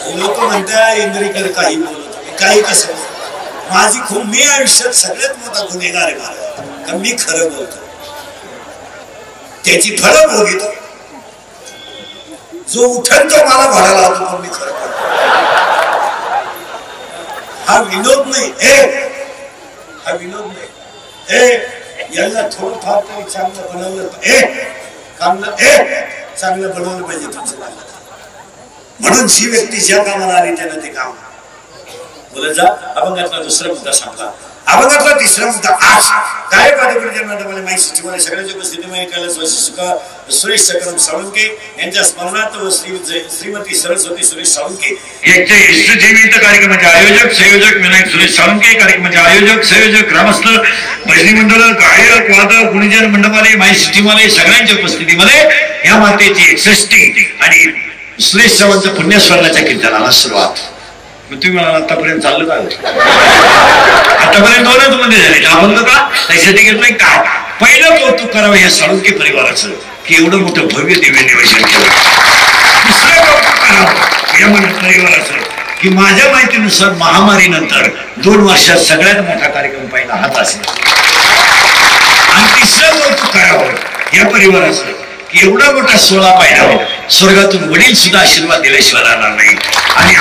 लोक म्हणतात इंद्रिकर काही बोलत काही कसं माझी खूप मी आयुष्यात सगळ्यात मोठा गुन्हेगार आहे महाराज कारण मी खरं बोलतो त्याची फळं भोगितो जो उठल तो मला भरायला लावतो पण मी खरं बोलतो हा विनोद नाही हा विनोद नाही याला थोडं फार तरी चांगलं बनवलं चांगलं बनवलं पाहिजे तुमचं म्हणून जी व्यक्ती ज्या कामाला आली त्यानं ते काम बोलत जा. अभंगातला दुसरा मुद्दा सांगला. अभंगातला तिसरा मुद्दा आज काय पादगुरुजनांना माहिती मला सगळ्यांच्या उपस्थितीमध्ये कैलास सुरेश सकरम साळुंके यांच्या स्मरणार्थ व श्रीमती सरस्वती सुरेश साळुंके यांचे इष्टजीवित कार्यक्रमाचे आयोजक संयोजक विनायक सुरेश साळुंके कार्यक्रमाचे आयोजक संयोजक ग्रामस्थ भजनी मंडळ गायक वादक गुणीजन मंडपाले माई सिटीमाले सगळ्यांच्या उपस्थितीमध्ये या मातेची 61 आणि सुरेश सावंतच्या पुण्यस्मरणाच्या कीर्तनाला सुरुवात. तुम्ही मला आतापर्यंत चाललं का आतापर्यंत दोनच मध्ये झाले अभंग का त्यासाठी घेतलंय काय पहिलं कौतुक करावं या साळुंके परिवाराचं की एवढं मोठं भव्य दिव्य निवेदन केलं. दुसरं कौतुक करावं या परिवाराचं की माझ्या माहितीनुसार महामारीनंतर 2 वर्षात सगळ्यात मोठा कार्यक्रम पाहिला हाच असेल. आणि तिसरं कौतुक करावं या परिवाराचं एवढा मोठा 16 पाहिला स्वर्गातून वडील सुद्धा आशीर्वाद दिल्याशिवाय राहणार नाही. आणि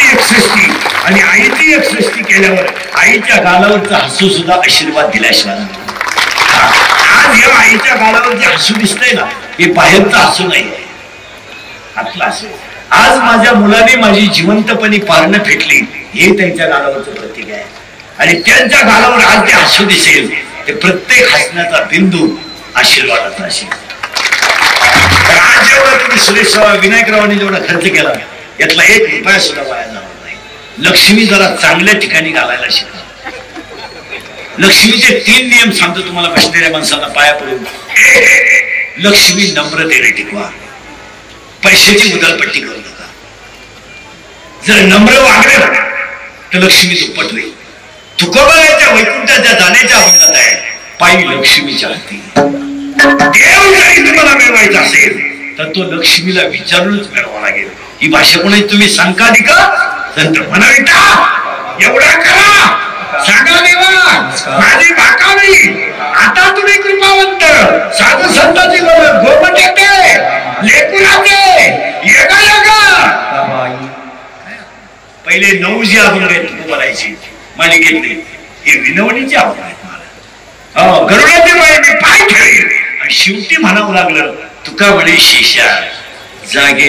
आईची 61 केल्यावर आईच्या गालावरचा हसू सुद्धा आशीर्वाद दिल्याशिवाय आज या आईच्या गालावर जे हसू दिसतंय ना हे बाहेरचं हसू नाही आतलं हसू. आज माझ्या मुलाने माझी जिवंतपणी पारणं फेकली हे त्यांच्या गालावरचं प्रतीक आहे. आणि त्यांच्या गालावर आज जे हसू दिसेल ते प्रत्येक हसण्याचा बिंदू आशीर्वादाचा असेल. आज जेवढा तुम्ही सुरेश विनायकरावांनी जेवढा खर्च केला यातला 1 रुपया सुद्धा वाया जाणार नाही. लक्ष्मी जरा चांगल्या ठिकाणी घालायला शिका. लक्ष्मीचे 3 नियम सांगतो तुम्हाला बसलेल्या माणसाला पाया पडून. लक्ष्मी नम्रतेने टिकवा. पैशाची उधळपट्टी करू नका. जर नम्र वागलं तर लक्ष्मी दुप्पट होईल. तुकोबाराच्या वैकुंठाच्या जाण्याच्या अभंगात आहे पायी लक्ष्मीच्या हाती. देव जरी तुम्हाला मिळवायचा असेल तर तो लक्ष्मीला विचारूनच मिळवावा लागेल. ही भाषा कोणाची तुम्ही सांगा का संत म्हणाविता एवढा करा सांगा देवा माझी भाकावी आता तुम्ही कृपावंत साधू संतांची गोमटेटे लेकुराचे येगा येगा पहिले 9 जी अभंग आहेत तुकोबारायची मालिकेतले हे विनवणीचे अभंग आहेत. मला गरुडाचे पाय मी पाय ठेवेल आणि शेवटी म्हणावं लागलं तुका म्हणे शेषा जागे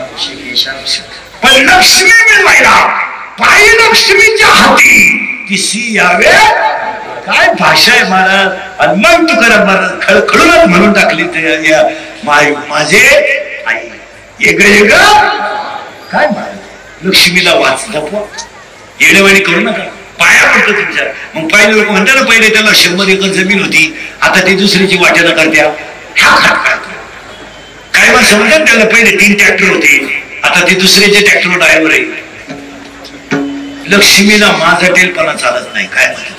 पण लक्ष्मी मिळवायला पायी लक्ष्मीच्या हाती तिसी यावे. काय भाषा आहे महाराज. आणि मग तुकाराम महाराज खळखळूनच म्हणून टाकली माझे आई येग काय महाराज लक्ष्मीला वाच जपवा येडेवाणी करू नका. पाया पडतो तुमच्या. मग पहिले लोक म्हणतात ना पहिले त्याला 100 एकर जमीन होती आता ती दुसरीची वाटेला करत्या हा खात करतो. काय मग समजा त्याला पहिले 3 ट्रॅक्टर होते आता ती दुसरीचे ट्रॅक्टर ड्रायव्हर आहे. लक्ष्मीला माझा टेलपणा चालत नाही. काय म्हणतो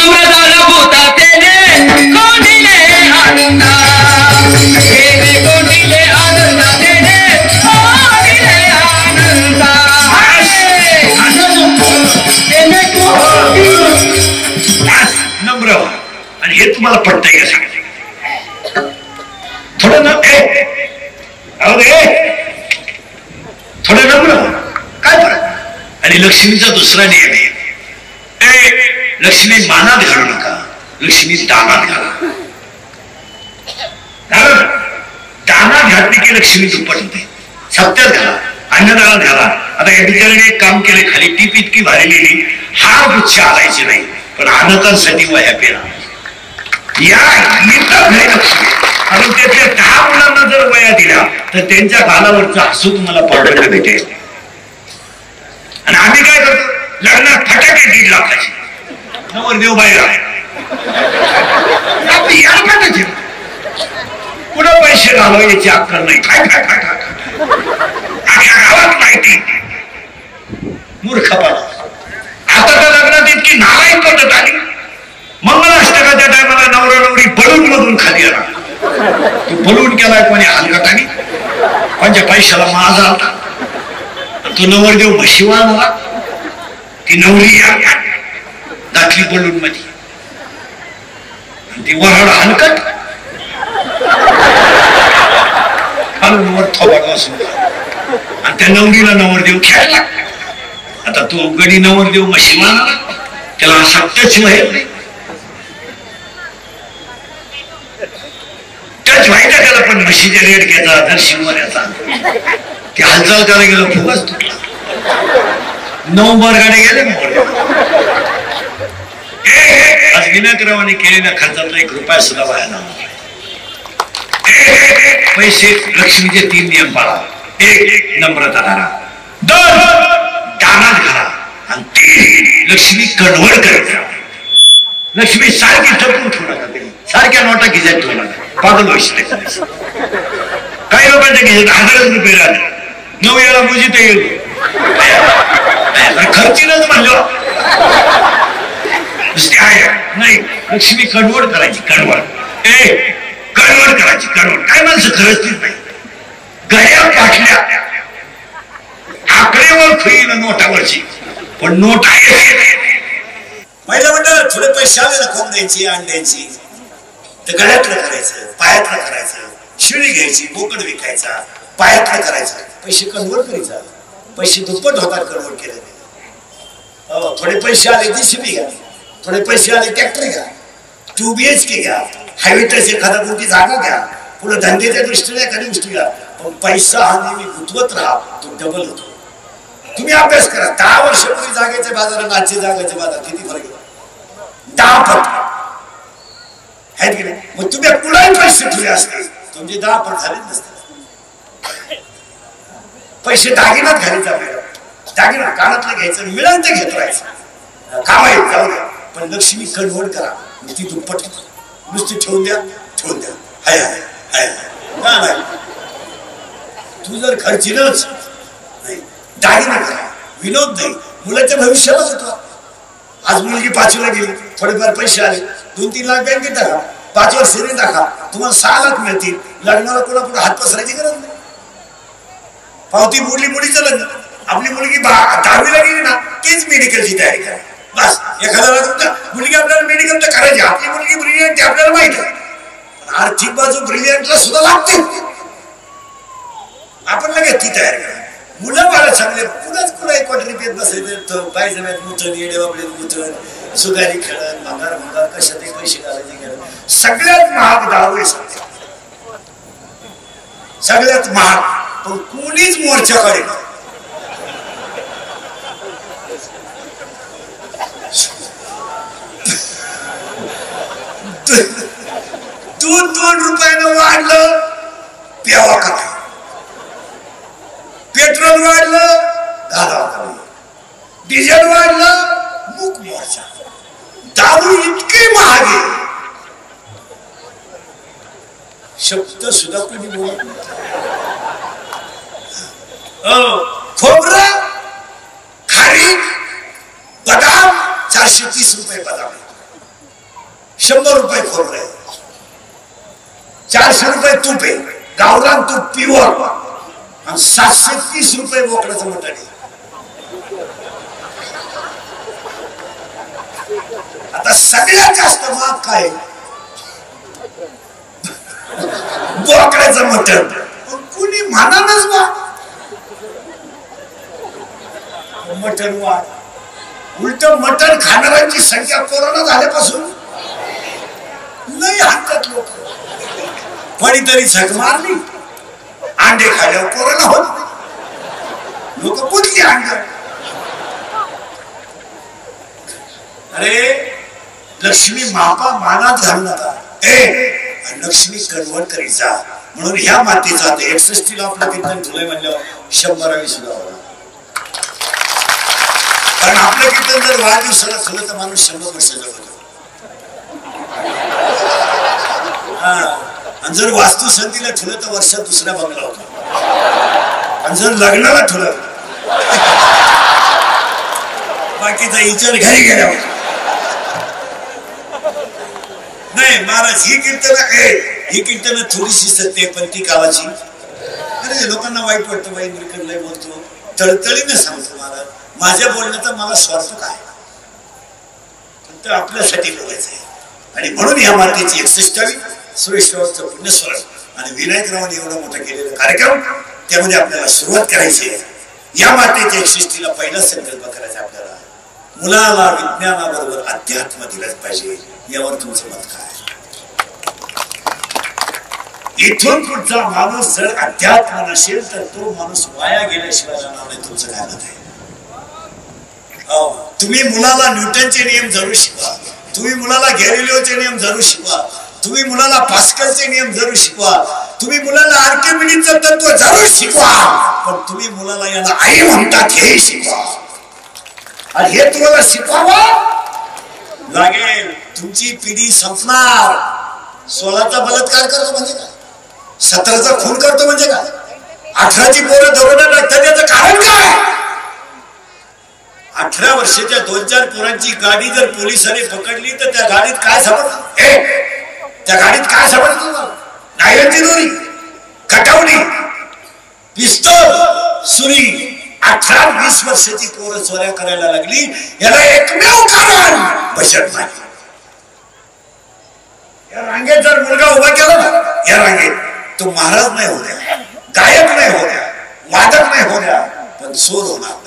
नम्र आणि हे तुम्हाला पटतंय का सांगा थोडं ना थोडं नम्र काय फरक. आणि लक्ष्मीचा दुसरा नियम आहे लक्ष्मी मानात घालू नका लक्ष्मी दानात घाला. दानात घातली की लक्ष्मी दुप्पट होते. सत्यात घाला अन्नदानात घाला. आता या बिचाराने एक काम केले खाली टीप इतकी भारी लिहिली हा गुच्छ आलायचे नाही पण अनाथांसाठी वह्या पेरा या लक्ष्मी. आणि त्याच्या 10 मुलांना जर वया दिल्या तर त्यांच्या गालावरचा हसू तुम्हाला पावडर भेटेल. आणि आम्ही काय करतो लग्नात फटाके 1.5 लाखाचे नवरदेव बाहेर आहे कुठं पैसे घालवायची अक्कल नाही. काय काय काय काय गावात माहिती मूर्खपणा. आता तर लग्नात इतकी नारायण पद्धत आली. मंगलाष्टकाच्या टायमाला नवरा नवरी बलून मधून खाली आला. तो बलून केलाय कोणी हलगटाने कोणत्या पैशाला माझा आलता तो नवरदेव म्हशीवाळा ती नवरी दाखली बलून मध्ये ती वराड हलकट खालून वर थोबाड वासून आणि त्या नवरीला नवरदेव खेळला. आता तो गडी नवरदेव म्हशीवाळा त्याला असा टच व्हायला नाही, टच व्हायचा त्याला, पण म्हशीच्या रेडक्याचा दर्शिनवाऱ्याचा ते हालचाल करायला गेलं फुगाच तुटला. 9 गाड्या गेल्या ना. आज विनायकरावाने केलेल्या खर्चातला 1 रुपया सुद्धा वाया नाही. पैसे लक्ष्मीचे 3 नियम पाळा. 1 नम्रता धरा, 2 दानात घाला आणि 3 लक्ष्मी कन्व्हर्ट करायचा. लक्ष्मी सारखी ठपून ठेवू नका, सारख्या नोटा खिशात ठेवू नका, पागल व्हायची. काही लोकांच्या खिशात 1000 रुपये राहिले, 9 वेळा मुजीत येईल खर्चीनच म्हणलं नुसते आहे नाही. लक्ष्मी कन्व्हर्ट करायची, कन्व्हर्ट करायची. काय माणसं खरंच नाही. गड्या पाटल्या आकडेवर फुईल नोटावरची, पण नोट आहे. महिला म्हणतात थोडे पैसे आले ना कोंबड्यांची अंड्यांची तर गळ्यातलं करायचं, पायातलं करायचं, शिळी घ्यायची, बोकड विकायचा, पायातलं करायचं, पैसे कन्व्हर्ट करायचा. पैसे दुप्पट होतात कन्व्हर्ट केले. थोडे पैसे आले जीसीबी घ्या, थोडे पैसे आले ट्रॅक्टर घ्या, 2 BHK घ्या, हायवेटच एखादा कोणती जागा घ्या, पुढे धंद्याच्या दृष्टीने एखादी गोष्टी घ्या. पण पैसा हा नेहमी गुंतवत राहा, तो डबल होतो. तुम्ही अभ्यास करा. 10 वर्षापूर्वी जागेच्या बाजारात आजच्या जागेच्या बाजारात किती फरक आहे? 10 पट आहेत की नाही? मग तुम्ही कुणाही पैसे ठेवले असते तुमचे 10 पट झालेच नसते. पैसे दागिन्यात घालायचा आपल्याला, दागिना कानातलं घ्यायचं, मिळालं ते घेत राहायचं, काम आहे जाऊ द्या. पण लक्ष्मी कन्व्हर्ट करा, ती दुप्पट नुसती ठेवून द्या. हाय हाय हाय नाही, तू जर खर्चीनच नाही, दागिना करा, विनोद नाही, मुलाच्या भविष्यालाच होतो. आज मुलगी 5वीला गेली, थोडेफार पैसे आले, 2-3 लाख बँकेत टाका, 5 वर्षांनी टाका, तुम्हाला 6 लाख मिळतील. लग्नाला कोणापुढे हात पसरायची गरज नाही. पावती बुडली मुलीचं लग्न. आपली मुलगी 10वीला गेली ना, तीच मेडिकलची तयारी करा. बस एखाद्याला मुलगी आपल्याला मेडिकल तर करायची, आपली मुलगी ब्रिलियंट ते आपल्याला माहित आहे. आर्थिक बाजू ब्रिलियंटला सुद्धा लागते. आपण लगेच ती तयारी करा. मुलं मला चांगले, कुणाच कुणा 1 कोटी रुपये बसायचं, पाहिजे मुठण, येडे बाबडे मुठण, सुगारी खेळत, भांगार कशात पैसे घालायचे खेळत. सगळ्यात महाग दारू आहे सध्या, सगळ्यात महाग. पण कोणीच मोर्चा काढेल. दूध 2 रुपयानं वाढलं, प्यावा का? पेट्रोल वाढलं, घालावा का? डिझेल वाढलं, मूक मोर्चा. दारू इतकी महाग आहे, शब्द सुद्धा कोणी बोलत नाही. खोबरं, खारीक, बदाम 430 रुपये बदाम, 100 रुपये खोबरं आहे, 400 रुपये तूप आहे, गावरान तूप प्युअर, आणि 730 रुपये बोकडाचं मटण आहे. आता सगळ्यात जास्त महाग काय? बोकडाचं मटण. कुणी म्हणालच बा मटण वाढ. उलट मटण खाणाऱ्यांची संख्या कोरोना झाल्यापासून लई हातात लोक. कोणीतरी झक मारली, अंडे खाल्यावर कोरोना होत, लोक कुठली अंड. अरे लक्ष्मी मापा मानात घालू नका, लक्ष्मी कन्व्हर्ट करायचा. म्हणून ह्या मातीचा 61ला आपलं कीर्तन ठुलंय म्हणल्यावर 100वी सुद्धा होणार. कारण आपलं कीर्तन जर वाढदिवसाला ठुलं तर माणूस 100 वर्ष जगतो. आणि जर वास्तू संतीला ठुलं तर वर्षात दुसरा बंगला होता. आणि जर लग्नाला ठुलं बाकीचा विचार घरी गेल्यावर नाही. महाराज ही कीर्तन थोडीशी सत्य पण ती कावाची. अरे लोकांना वाईट वाटतं, बाई निरकलय बोलतो तळतळीने सांगतो महाराज, माझ्या बोलण्याचा मला स्वार्थ काय, फक्त आपल्यासाठी बोलायचं आहे. आणि म्हणून या मातेची 61वी सुरेश्वरचं पुण्यस्मरण आणि विनायकरावांनी एवढा मोठा केलेला कार्यक्रम, त्यामध्ये आपल्याला सुरुवात करायची आहे. या मातेच्या 61ला पहिला संकल्प करायचा आपल्याला, मुलाला विज्ञानाबरोबर अध्यात्म दिलंच पाहिजे. यावर तुमचं मत काय? इथून पुढचा माणूस जर अध्यात्म नसेल तर तो माणूस वाया गेल्याशिवाय राहणार नाही. तुमचं काय मत आहे? तुम्ही मुलाला न्यूटनचे नियम जरूर शिकवा, तुम्ही मुलाला गॅलिलिओचे नियम जरूर शिकवा, तुम्ही मुलाला पास्कलचे नियम जरूर शिकवा, तुम्ही मुलाला आर्किमिडीजचं तत्व जरूर शिकवा, पण तुम्ही मुलाला याला आई म्हणतात हे शिकवा. आणि हे तुम्हाला शिकवावं लागेल. तुमची पिढी संपणार. 16चा बलात्कार करतो म्हणजे काय? 17चा खून करतो म्हणजे काय? 18ची पोरं दरोडा टाकतात याचं कारण काय? 18 वर्षाच्या 2-4 पोरांची गाडी जर पोलिसांनी पकडली तर त्या गाडीत काय सापडतं? त्या गाडीत काय सापडतं? नायलनची दोरी, कटावणी, पिस्तूल, सुरी. 18-20 वर्षाची पोरं चोऱ्या करायला लागली. याला एकमेव कारण बचत नाही. या रांगेत जर मुलगा उभा केला ना, या रांगेत, तो महाराज नाही हो द्या, गायक नाही हो द्या, वादक नाही हो द्या, पण चोर होणार नाही.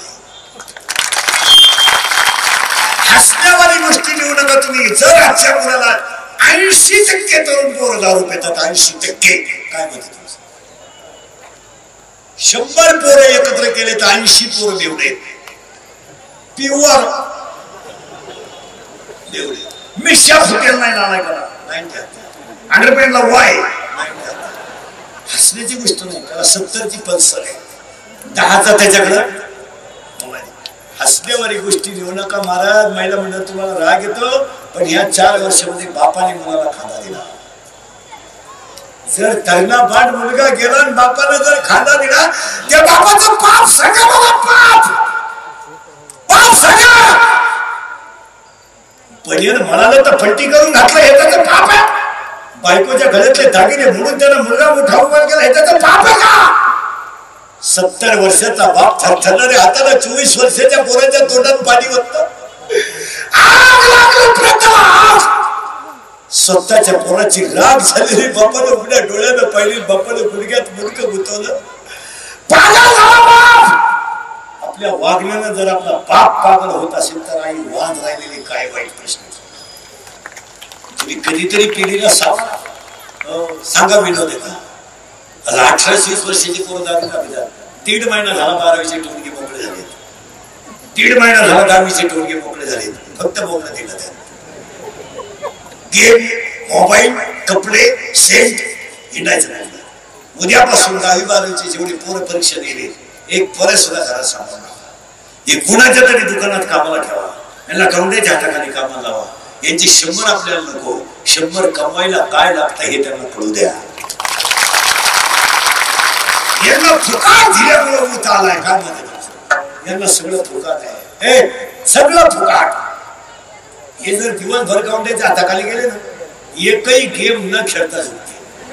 हसण्यावाली गोष्टी लिहू नका तुम्ही. जर आजच्या मुलाला 80% तरुण पोरं दारू पितात, 80% काय म्हणते तुमचं? 100 पोरं एकत्र केले तर 80 पोरं बेवडे, प्युअर बेवडे. मिशा फुटेल नाही नाला करा, अंडरपॅन्टला वाय. हसण्याची गोष्ट नाही, त्याला 70ची पल्सर आहे, 10चा त्याच्याकडं. हसण्यावारी गोष्टी लिहू नका महाराज. महिला म्हणलं तुम्हाला राग येतो, पण ह्या 4 वर्षामध्ये बापाने मुलाला खांदा दिला. जर तरणा बाट मुलगा गेला आणि बापाने जर खांदा दिला, त्या बापाचं पाप सगळं बघा, पाप पाप सगळं. पण म्हणाला तर फलटी करून घातलं, हे त्याचं पाप आहे. बायकोच्या गळ्यातले दागिने म्हणून त्याला मुलगा मोठा उभा केला, हे त्याचं पाप आहे का? 70 वर्षाचा बाप थरथरणाऱ्या हाताला 24 वर्षाच्या पोराच्या तोंडात पाणी होतं. स्वतःच्या पोराची राग झालेली बापाने उघड्या डोळ्यानं पाहिली, बापाने गुडघ्यात मुडकं गुंतवलं. आपल्या वागण्यानं जर आपला बाप पागल होत असेल तर आई वाद राहिलेली काय वाईट प्रश्न. तुम्ही कधीतरी पिढीला सांगा विनोद आहे का? 18-20 वर्षाची पोरं दारू का पितात? 1.5 महिना झाला 12वीचे टोळगे मोकळे झाले, 1.5 महिना झाला 10वीचे टोळगे मोकळे झाले. फक्त बोलणं दिलं त्या गेम, मोबाईल, कपडे, सेंट हिंडायचं नाही. उद्यापासून 10वी-12वीचे जेवढे पोरं परीक्षा दिली, एक पोरं सुद्धा घरात सांभाळून हे कुणाच्या तरी दुकानात कामाला ठेवा, यांना गवंड्याच्या हाताखाली कामाला लावा. यांची 100 आपल्याला नको, 100 कमवायला काय लागतं हे त्यांना कळू द्या. यांना फुकाट दिल्यामुळे उत आलाय. काय म्हणते? यांना सगळं फुकाट आहे, सगळं फुकाट. हे जर दिवसभर गवंड्याच्या हाताखाली गेले ना, एकही गेम न खेळता सुटते.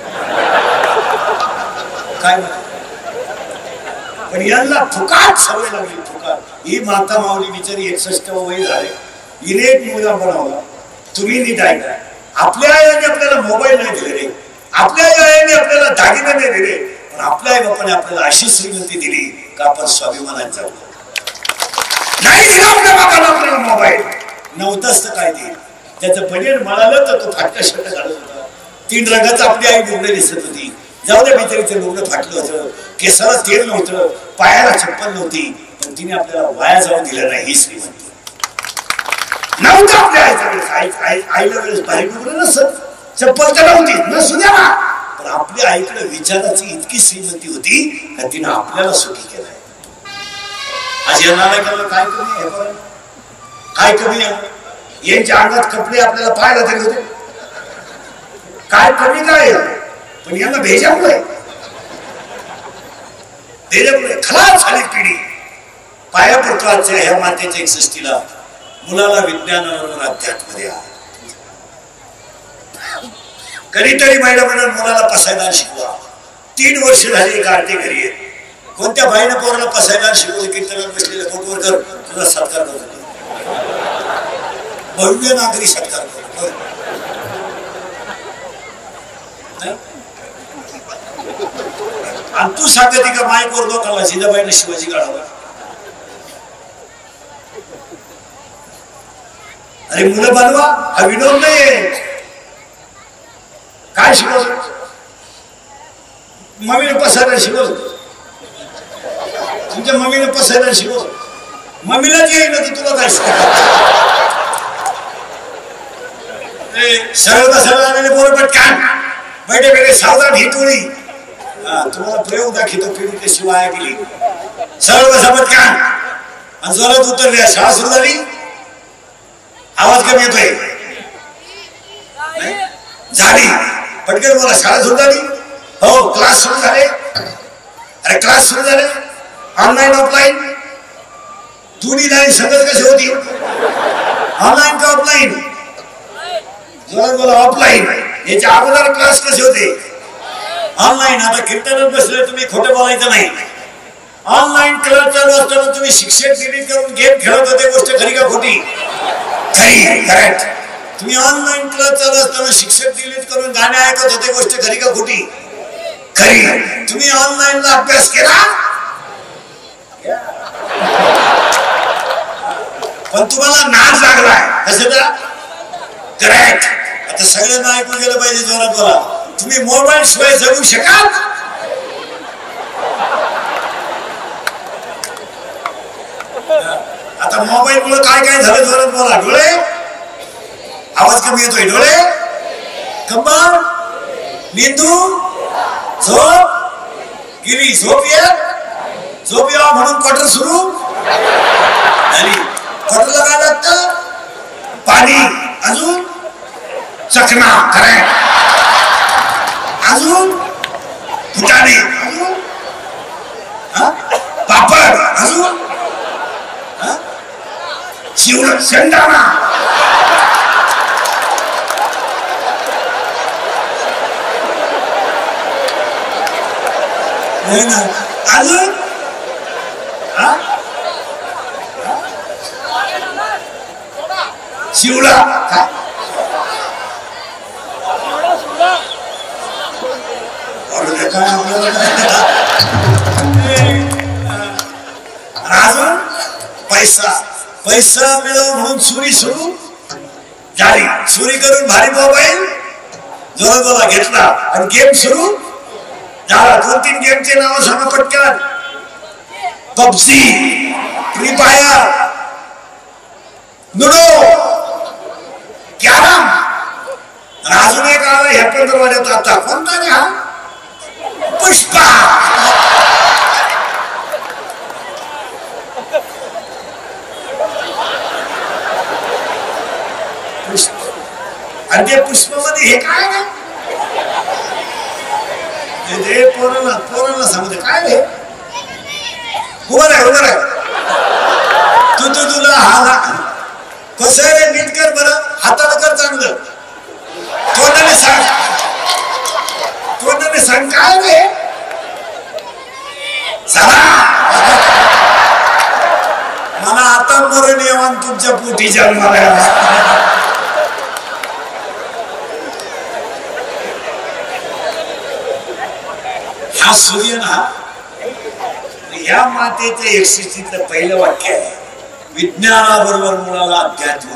काय म्हणते? पण यांना फुकाट सवय लागली, फुकाट. ही माता माऊली बिचारी 61 वय झाले, हिने एक मुलगा बनवला. तुम्ही नीट ऐका, आपल्या आईने आपल्याला मोबाईल नाही दिले, आपल्या आईने आपल्याला दागिने नाही दिले, पण आपल्या आई बापाने आपल्याला अशी श्रीमंती दिली का आपण स्वाभिमानात जाऊ. नाही दिला आपल्या बापाला आपल्याला मोबाईल, नव्हताच तर काय देईल. त्याचं बनियन मिळालं तर तो फाटका शर्ट घालत होता, 3 रंगाचं आपली आई डोंगरे दिसत होती. जाऊ द्या बिचारीचं डोंगरं फाटलं होतं, केसाला तेल नव्हतं, पायाला चप्पल नव्हती, पण तिने आपल्याला वाया जाऊन दिलं नाही. ही श्रीमंती नव्हतं आपल्या आईला वेळेस बाहेर डोंगर नसत, चप्पल तर नव्हती, नसू द्या ना, पण आपल्या आईकडे विचाराची इतकी श्रीमंती होती का तिनं आपल्याला सुखी केलंय. आज या नालायकाला काय कमी आहे? काय कमी आहे? यांच्या अंगात कपडे आपल्याला पाहायला तरी होते, काय कमी काय? पण यांना भेजामुळे खलास झाली पिढी. पाया पडतो आजच्या ह्या मातेच्या 61ला, मुलाला विज्ञानाबरोबर अध्यात्म द्या. कधीतरी महिला म्हणून मुलाला पसायला शिकवा. 3 वर्ष झाली एक आरती घरी आहे, कोणत्या बाईनं पोराला पसायला शिकवलं कीर्तनात बसलेल्या फोटोवर कर तुझा सत्कार करतो भव्य नागरी सत्कार करतो आणि तू सांगते का माईकवर लोकांना जिजाबाईनं शिवाजी काढावा अरे मुलं बनवा हा विनोद नाहीये काय शिकवलं मम्मीने पसायला शिकवलं तुमच्या मम्मीने पसायला शिकवलं मम्मीला जे येईल की तुला काय सरळ बसायला आलेले पोरं पटकन बैठे बैठे सावधान ही टोळी तुम्हाला प्रयोग दाखवतो पिढी कशी वाया गेली सरळ बसा पटकन आणि जोरात उतरल्या शाळा सुरू झाली आवाज कमी येतोय झाली पटकन बोला शाळा सुरू झाली हो क्लास सुरू झाले अरे क्लास सुरू झाले ऑनलाईन ऑफलाईन दोन्ही लाईन संगत कशी होती ऑनलाईन का ऑफलाईन जोरात बोला ऑफलाईन याच्या अगोदर क्लास कसे होते ऑनलाईन आता कीर्तनात बसले तुम्ही खोटं बोलायचं नाही ऑनलाईन क्लास चालू असताना तुम्ही शिक्षक डिलीट करून गेम खेळत होते गोष्ट खरी का खोटी खरी करेक्ट तुम्ही ऑनलाईन क्लास चालू असताना शिक्षक डिलीट करून गाणे ऐकत होते गोष्ट खरी का खोटी खरी तुम्ही ऑनलाईनला अभ्यास केला पण तुम्हाला नाच लागलाय कशाचा करेक्ट आता सगळ्यांना ऐकून गेलं पाहिजे जोरात बोला तुम्ही मोबाईल शिवाय जगू शकाल आता मोबाईल मुळे काय काय झालं जोरात बोला डोळे आवाज कमी येतोय डोळे कंबर मेंदू झोप गेली झोप या म्हणून क्वार्टर सुरू झाली क्वार्टरला काय लागतं पाणी अजून चकना करेक्ट अजून फुटाणे अजून पापड अजून शिवण शेंगदाणा अजून शिवला काय अजून पैसा पैसा मिळव म्हणून चोरी सुरू झाली चोरी करून भारी मोबाईल जोरात बोला घेतला आणि गेम सुरू झाला 2-3 गेमचे नाव सांगा पटकन PUBG free fire ludo carrom अजून एक आला ह्या पण दरवाज्यात आता कोणता रे हा पुष्पा आणि त्या पुष्पामध्ये हे काय ना पोरांना सांगते काय रे उभं आहे तुला हा कसं रे नीट कर बरं हाताला कर चांगलं तोंडाने सांग काय रे चला मला आता मरण येऊन तुमच्या पोटी जन्माला हा सूर्य ना या मातेचं 61 पहिलं वाक्य आहे विज्ञानाबरोबर मुळाला अध्यात्म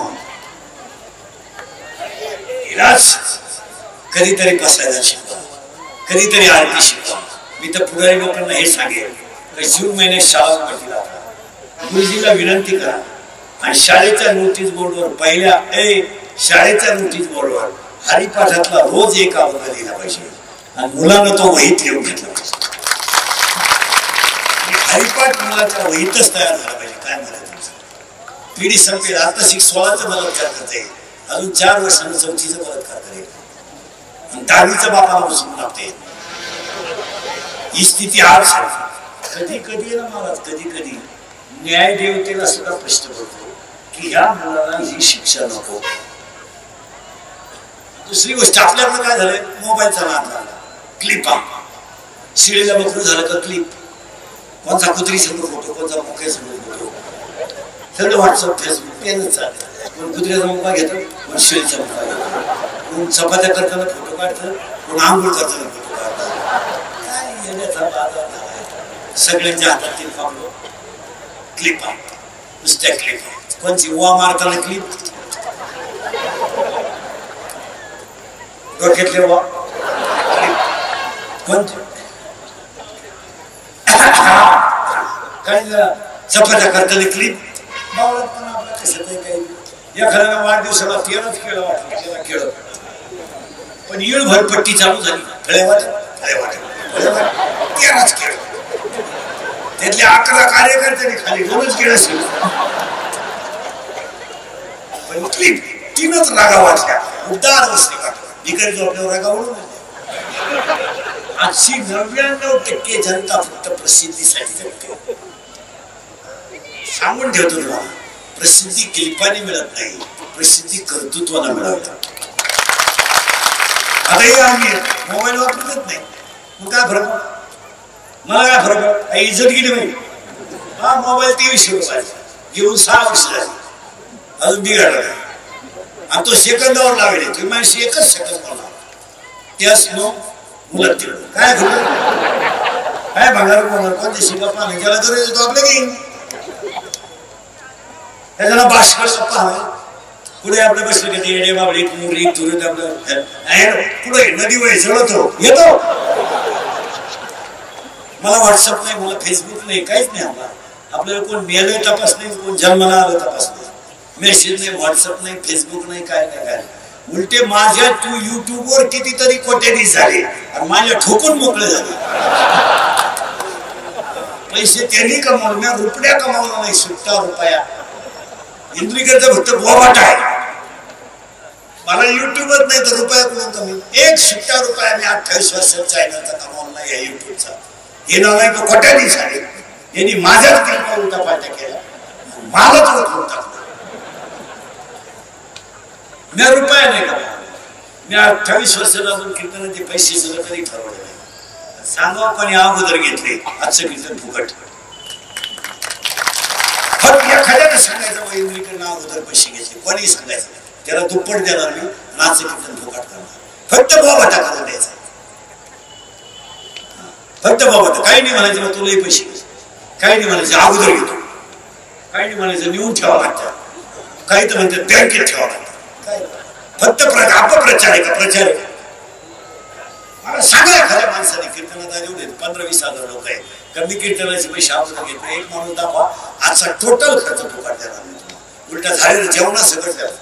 हिलाच कधीतरी बसायला शिकवा कधीतरी आरती शिकवा मी तर पुढारी लोकांना हे सांगेल जून महिन्यात शाळा पडतील गुरुजीला विनंती करा आणि शाळेच्या नोटीस बोर्डवर पहिल्या शाळेच्या नोटीस बोर्डवर हरिपाठातला रोज एक अवघड दिला पाहिजे आणि मुलांना तो वहीत लिहून घेतला पाहिजे हरिपाठ मुलाच्या वहीतच तयार झाला पाहिजे काय म्हणा तुमचं पिढी संपेल आता 16चं बलात्कार करता येईल अजून 4 वर्षांना 4थीचं बलात्कार करेल आणि 10वीचं बापाला बसून लागते ही स्थिती आज कधी कधी ना महाराज कधी कधी न्याय देवतेला सुद्धा प्रश्न पडतो की ह्या मुलाला ही शिक्षा नको दुसरी गोष्ट आपल्याकडे काय झालंय मोबाईलचा नाद झाला क्लिपा शिळेला बकरू झालं का क्लिप कोणता कुत्री समोर फोटो, कोणता मुख्य समोर फोटो, सगळं व्हॉट्सअप फेसबुक पेनच चालतं. कोण कुत्र्याचा मुका घेतो, कोण शेळीचा मुका घेतो, कोण चपात्या करताना फोटो काढतं, कोण आंघोळ करताना फोटो काढतात. काय येण्याचा बाजार झालाय. सगळ्यांच्या हातात ते पावलं क्लिप आहे, नुसत्या क्लिप आहे. कोणची उवा मारताना क्लिप, डोक्यातले उवा क्लिप, कोणते काही चपात्या करताना क्लिप. बावळत पण आपल्या कशात आहे काही. एखाद्या वाढदिवसाला तेरच केळं वाटलं, त्याला केळं, पण येळभर पट्टी चालू झाली. फळे वाटत फळे वाटत फळे वाटत 13च केळं. त्यातले 11 कार्यकर्त्यांनी खाली 2च केळं शिवलं. पण क्लिप 3च रागा वाटल्या. उद्धार बसले का इकडे जो आपल्यावर रागा ओढून. आजची 99% जनता फक्त प्रसिद्धीसाठी जगते. सांगून ठेवतो तुम्हाला, प्रसिद्धी क्लिपाने मिळत नाही, प्रसिद्धी कर्तृत्वाला मिळवतात. आता हे आम्ही मोबाईल वापरतच नाही, मग काय फरक? मला काय फरक? इज्जत गेली नाही. हा मोबाईल 2300 रुपयाचा घेऊन 6 वर्ष झाली, अजून बिघडला नाही. आणि तो सेकंदावर लावले, तुम्ही माणशी 1च सेकंद बोला, त्याच मुलं तिकडं काय घडलं, काय भांगार कोणा कोणत्या शिका पाणी ज्याला गरज येतो आपल्या घेईन. त्याच्याला बाष्कळ गप्पा हवा. पुढे आपले बसले की येडे बाबडे मुरली तुरत आपलं पुढे नदी वय चढवतो येतो. मला व्हॉट्सअप नाही, मला फेसबुक नाही, काहीच नाही. आपल्याला कोण मेलही तपास नाही, कोण जन्माला आलं तपास नाही, मेसेज नाही, व्हॉट्सअप नाही, फेसबुक नाही, काय नाही काय. उलटे माझ्या तू युट्यूबवर कितीतरी कोट्याधीश झाले आणि माझ्या ठोकून मोकळे झाले. पैसे त्यांनी कमावले, रुपया कमावला नाही, सुट्टा रुपया. इंद्रिकरचा फक्त बोवाट आहे. मला युट्यूबच नाही तर रुपया कुठून कमी. 1 सुट्टा रुपया मी 28 वर्षात चॅनलचा कमावला नाही या युट्यूबचा. हे नाव नाही तो कोट्याधीश झाले. यांनी माझ्याच किंवा उलटा पालटा केला, मलाच ओळखून टाकलं. मी रुपया नाही का, मी 28 वर्षाला अजून कीर्तनाचे पैसे सगळं कधी ठरवले नाही. सांगा पण या अगोदर घेतले, आजचं कीर्तन फुकट. फक्त एखाद्याने सांगायचं इंद्रिकडनं अगोदर पैसे घेतले, कोणी सांगायचं त्याला दुप्पट देणार मी, नाच कीर्तन फुकट करणार. फक्त बाबाटा करून द्यायचा, फक्त बाबाटा. काही नाही म्हणायचं तुलाही पैसे घे, काही नाही म्हणायचं अगोदर घेतो, काही नाही म्हणायचं नेऊन ठेवा लागतात, काही तर म्हणतात बँकेत ठेवा लागतात. फक्त अपप्रचार आहे का प्रचार? मला सांगा एखाद्या माणसाने कीर्तनात आले होते 15-20 हजार लोक आहे, कमी कीर्तनाचे पैसे अगोदर घेतो. एक माणूस दाखवा आजचा टोटल खर्च फुकट देणार नाही तुम्हाला. उलटा झालेलं जेवणा सगळं द्या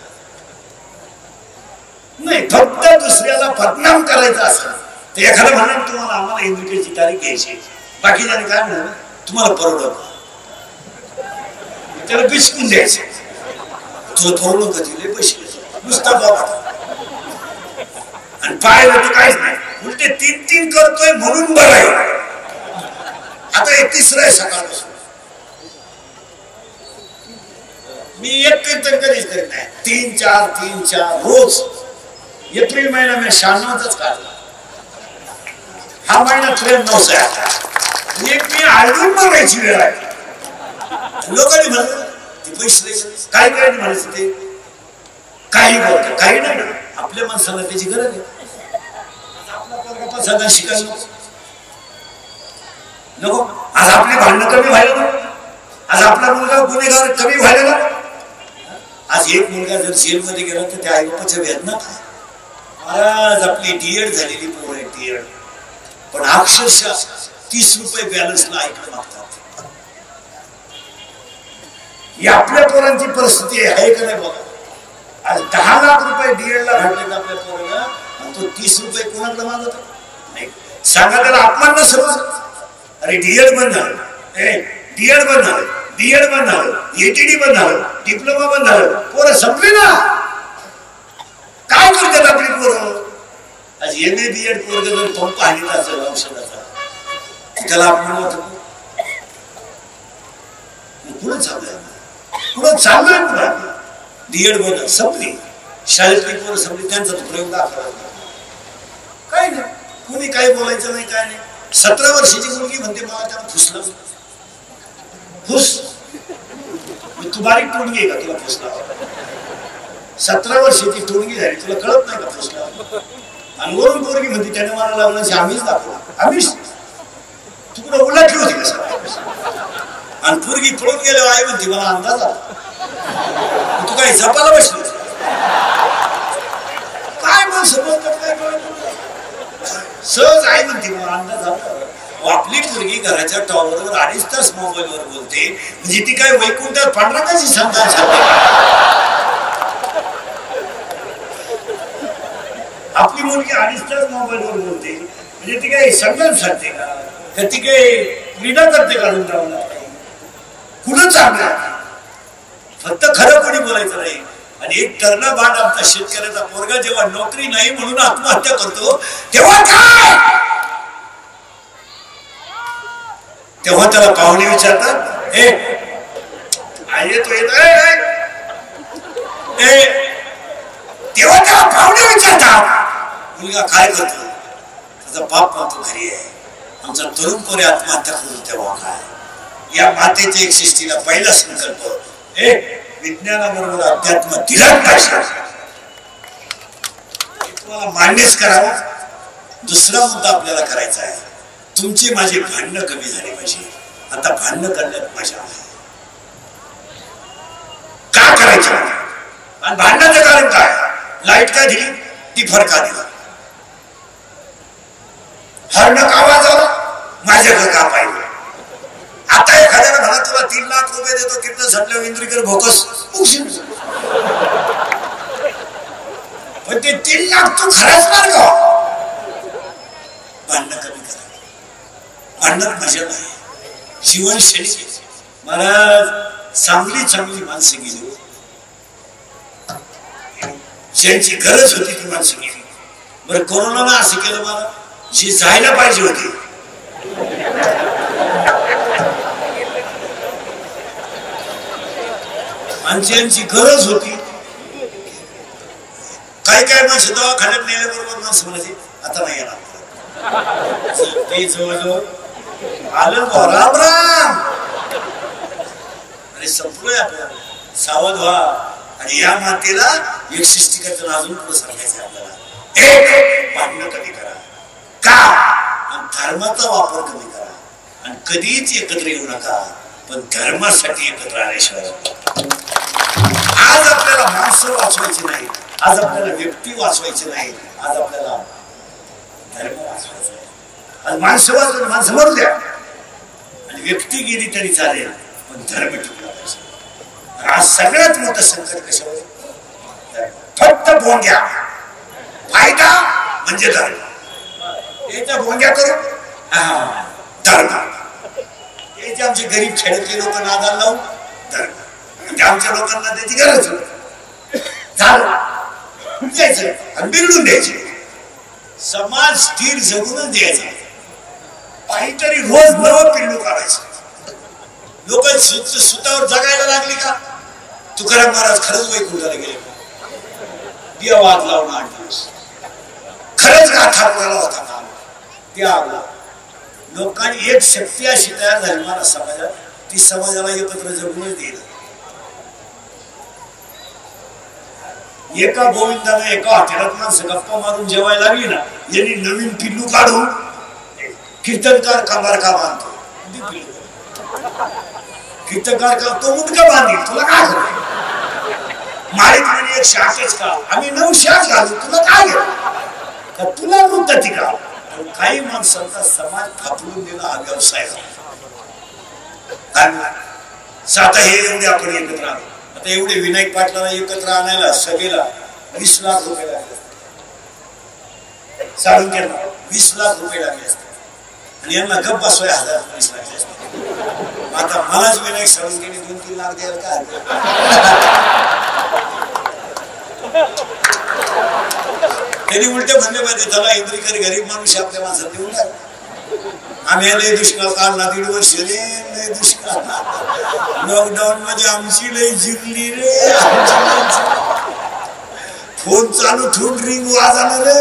नाही. फक्त दुसऱ्याला बदनाम करायचं असेल तर एखादं म्हणा तुम्हाला आम्हाला इंद्रिकेची तारीख घ्यायची, बाकीच्याने काय म्हणा तुम्हाला परवडत, त्याला बिचकून द्यायचं. तुला परवडत कधी पैसे नुसता बाबा आणि पाहिलं तर काहीच नाही. उलटे 3-3 करतोय म्हणून बरं आहे. आता हे 3रं आहे सकाळपासून. मी एक कीर्तन कधीच करीत नाही. 3-4 रोज. एप्रिल महिना मी 96च काढला. हा महिना 93 आहे. एक मी आळून मागायची वेळ आहे. लोकांनी म्हणलं ते पैसे काय काय म्हणायचं ते काही बोलत काही नाही. आपल्या माणसाला त्याची गरज आहे. आपला सगळं शिकायला नको. आज आपली भांडणं कमी व्हायला नको. आज आपला मुलगा गुन्हेगार कमी व्हायला नको. आज एक मुलगा जर जेलमध्ये गेला तर त्या आईबापाच्या वेदना काय. महाराज आपली डीएड झालेली पोर आहे, डीएड, पण अक्षरशः 30 रुपये बॅलन्सला ऐकलं मागतात. ही आपल्या पोरांची परिस्थिती आहे का नाही बघा. आज 10 लाख रुपये डीएड ला घातले आपल्या पोराला, आणि तो 30 रुपये कोणाकडे मागत नाही. सांगा त्याला अपमान न सर्व. अरे डीएड बंद झालं, डीएड बंद झालं, बीएड बंद झालं, एटीडी बंद झालं, डिप्लोमा बंद झालं, पोरं संपली ना. काय करतात आपली पोरं. आज एमए बीएड पोरं जर पंप आणला असेल औषधाचा, त्याला अपमान होत. पुढे चाललंय, पुढे चाललंय, पुढे डीएड बंद संपली, शाळेतली पोरं संपली, त्यांचा तो प्रयोग दाखवला. काय नाही, कुणी काही बोलायचं नाही, काय नाही. 17 वर्षाची मुलगी म्हणते मला त्याला फुसलं. फुस तू बारीक टोणगी आहे का तुला फुसला 17 वर्षाची टोणगी झाली तुला कळत नाही का फुसला आणि वरून पोरगी म्हणते त्याने मला लावण्याची आम्हीच दाखवला आम्हीच तू कुठं उलटली होती कसं आणि पोरगी पळून गेल्यावर आई म्हणते मला अंदाज आला तू काय झपाला बसली काय मग समजतात काय सहज आई म्हणते मला अंदाज आला आपली पोरगी घराच्या टॉवरवर 2.5 तास मोबाईलवर बोलते म्हणजे ती काय वैकुंठात पांढराकाची संतान आपली मुलगी 2.5 तास मोबाईलवर बोलते म्हणजे ती काय संगम साधते का ती काय क्रीडा करते काढून टावला कुठं चांगलं फक्त खरं कोणी बोलायचं नाही आणि एक करणं भाट आमचा शेतकऱ्याचा पोरगा जेव्हा नोकरी नाही म्हणून आत्महत्या करतो तेव्हा काय तेव्हा त्याला पाहुणे विचारतात ए येतो तेव्हा त्याला पाहुणे विचारतात मुलगा काय करतो त्याचा बाप म्हणतो घरी आहे आमचा तरुण पोरे आत्महत्या करतो तेव्हा काय या मातेच्या 61 पहिला संकल्प विज्ञानाबरोबर अध्यात्म दिलाच पाहिजे तुम्हाला मान्यच करावं दुसरा मुद्दा आपल्याला करायचा आहे तुमची माझी भांडणं कमी झाली पाहिजे आता भांडणं करण्यात मजा आहे का करायचं आणि भांडणाचं कारण काय लाईट काय दिली ती फरका दिला हरणं का वाजवला माझ्याकडे का पाहिजे आता एखाद्याला म्हणा तुला 3 लाख रुपये देतो कीर्तन संपल्या इंद्रिकर भोकस पण ते 3 लाख तू खरंच मार का भांडणं कमी करा भांडणात मजा नाही जीवनशैली मला चांगली माणसं गेली ज्यांची गरज होती ती माणसं गेली बरं कोरोनानं असं केलं मला जी जायला पाहिजे होती माणसांची गरज होती काय माणसं दवाखान्यात नेल्याबरोबर माणसं म्हणायची आता नाही येणार ते जवळजवळ आलं राम राम अरे संपलोय आपल्याला सावध व्हा आणि या मातेला 61 करताना अजून पुढे सांगायचं आपल्याला एक भांडणं कमी करा का आणि धर्माचा वापर कमी करा आणि कधीच एकत्र येऊ नका पण धर्मासाठी एकत्र आल्याशिवाय आज आपल्याला माणसं वाचवायची नाही आज आपल्याला व्यक्ती वाचवायची नाही आज आपल्याला धर्म वाचवायचा आहे आज माणसं मरू द्या आणि व्यक्ती गेली तरी चालेल पण धर्म टिकला पाहिजे आज सगळ्यात मोठं संकट कशावर फक्त भोंग्या फायदा म्हणजे धर्म याच्या भोंग्या करू धर्म याचे आमचे गरीब खेड्यातले लोक नादाला लावून धर्म म्हणजे आमच्या लोकांना त्याची गरज झालं द्यायचं आणि बिघडून द्यायचे समाज स्थिर जगूनच द्यायचा काहीतरी रोज नवं पिल्लू काढायचं लोक सुतावर जगायला लागली का तुकाराम महाराज खरंच वैकुंठाला गेले दिया वाद लावून 8 दिवस खरंच गाथा बोलायला होता ना त्या लोकांनी एक शक्ती अशी तयार झाली मला समाजात ती समाजाला एकत्र जगूनच देईल एका गोविंदाने एका हॉटेलात माणसं गप्पा मारून जेवायला लागली ना यांनी नवीन पिल्लू काढून कीर्तनकार कमर का बांधतो कीर्तनकार का तो मुंडका बांधील तुला काय करू माळीत म्हणे 108 का आम्ही 900 घालू तुला काय घेऊ का तुला मुद्दती का काही माणसांचा समाज थापलून दिला हा व्यवसाय आता हे एवढे आपण एकत्र आलो आता एवढे विनायक पाटलाला एकत्र आणायला सगळेला 20 लाख रुपये लागले साडून केला 20 लाख रुपये लागले असते आणि यांना गप्प बसवाय 1020 लागले असते आता मलाच विनायक साडून गेले 2-3 लाख द्यायला काय त्यांनी उलटे म्हणले पाहिजे त्याला इंद्रिकर गरीब माणूस आपल्या माणसात देऊन आम्ही लय दुष्काळ काढला 1.5 वर्ष लय दुष्काळ लॉकडाऊन मध्ये आमची लय जिरली रे फोन चालू ठेवून रिंग वाजणार रे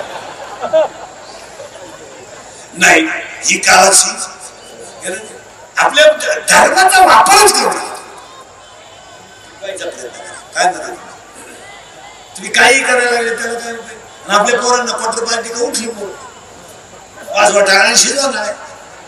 नाही ही काळाची आपल्या धर्माचा वापरच करू नका. प्रयत्न करा. काय म्हणा तुम्ही काही करायला लागले त्याला काय होते. आणि आपल्या पोरांना क्वार्टर पार्टी का उठली पोर वाजवा टाळाने शिजवणार आहे.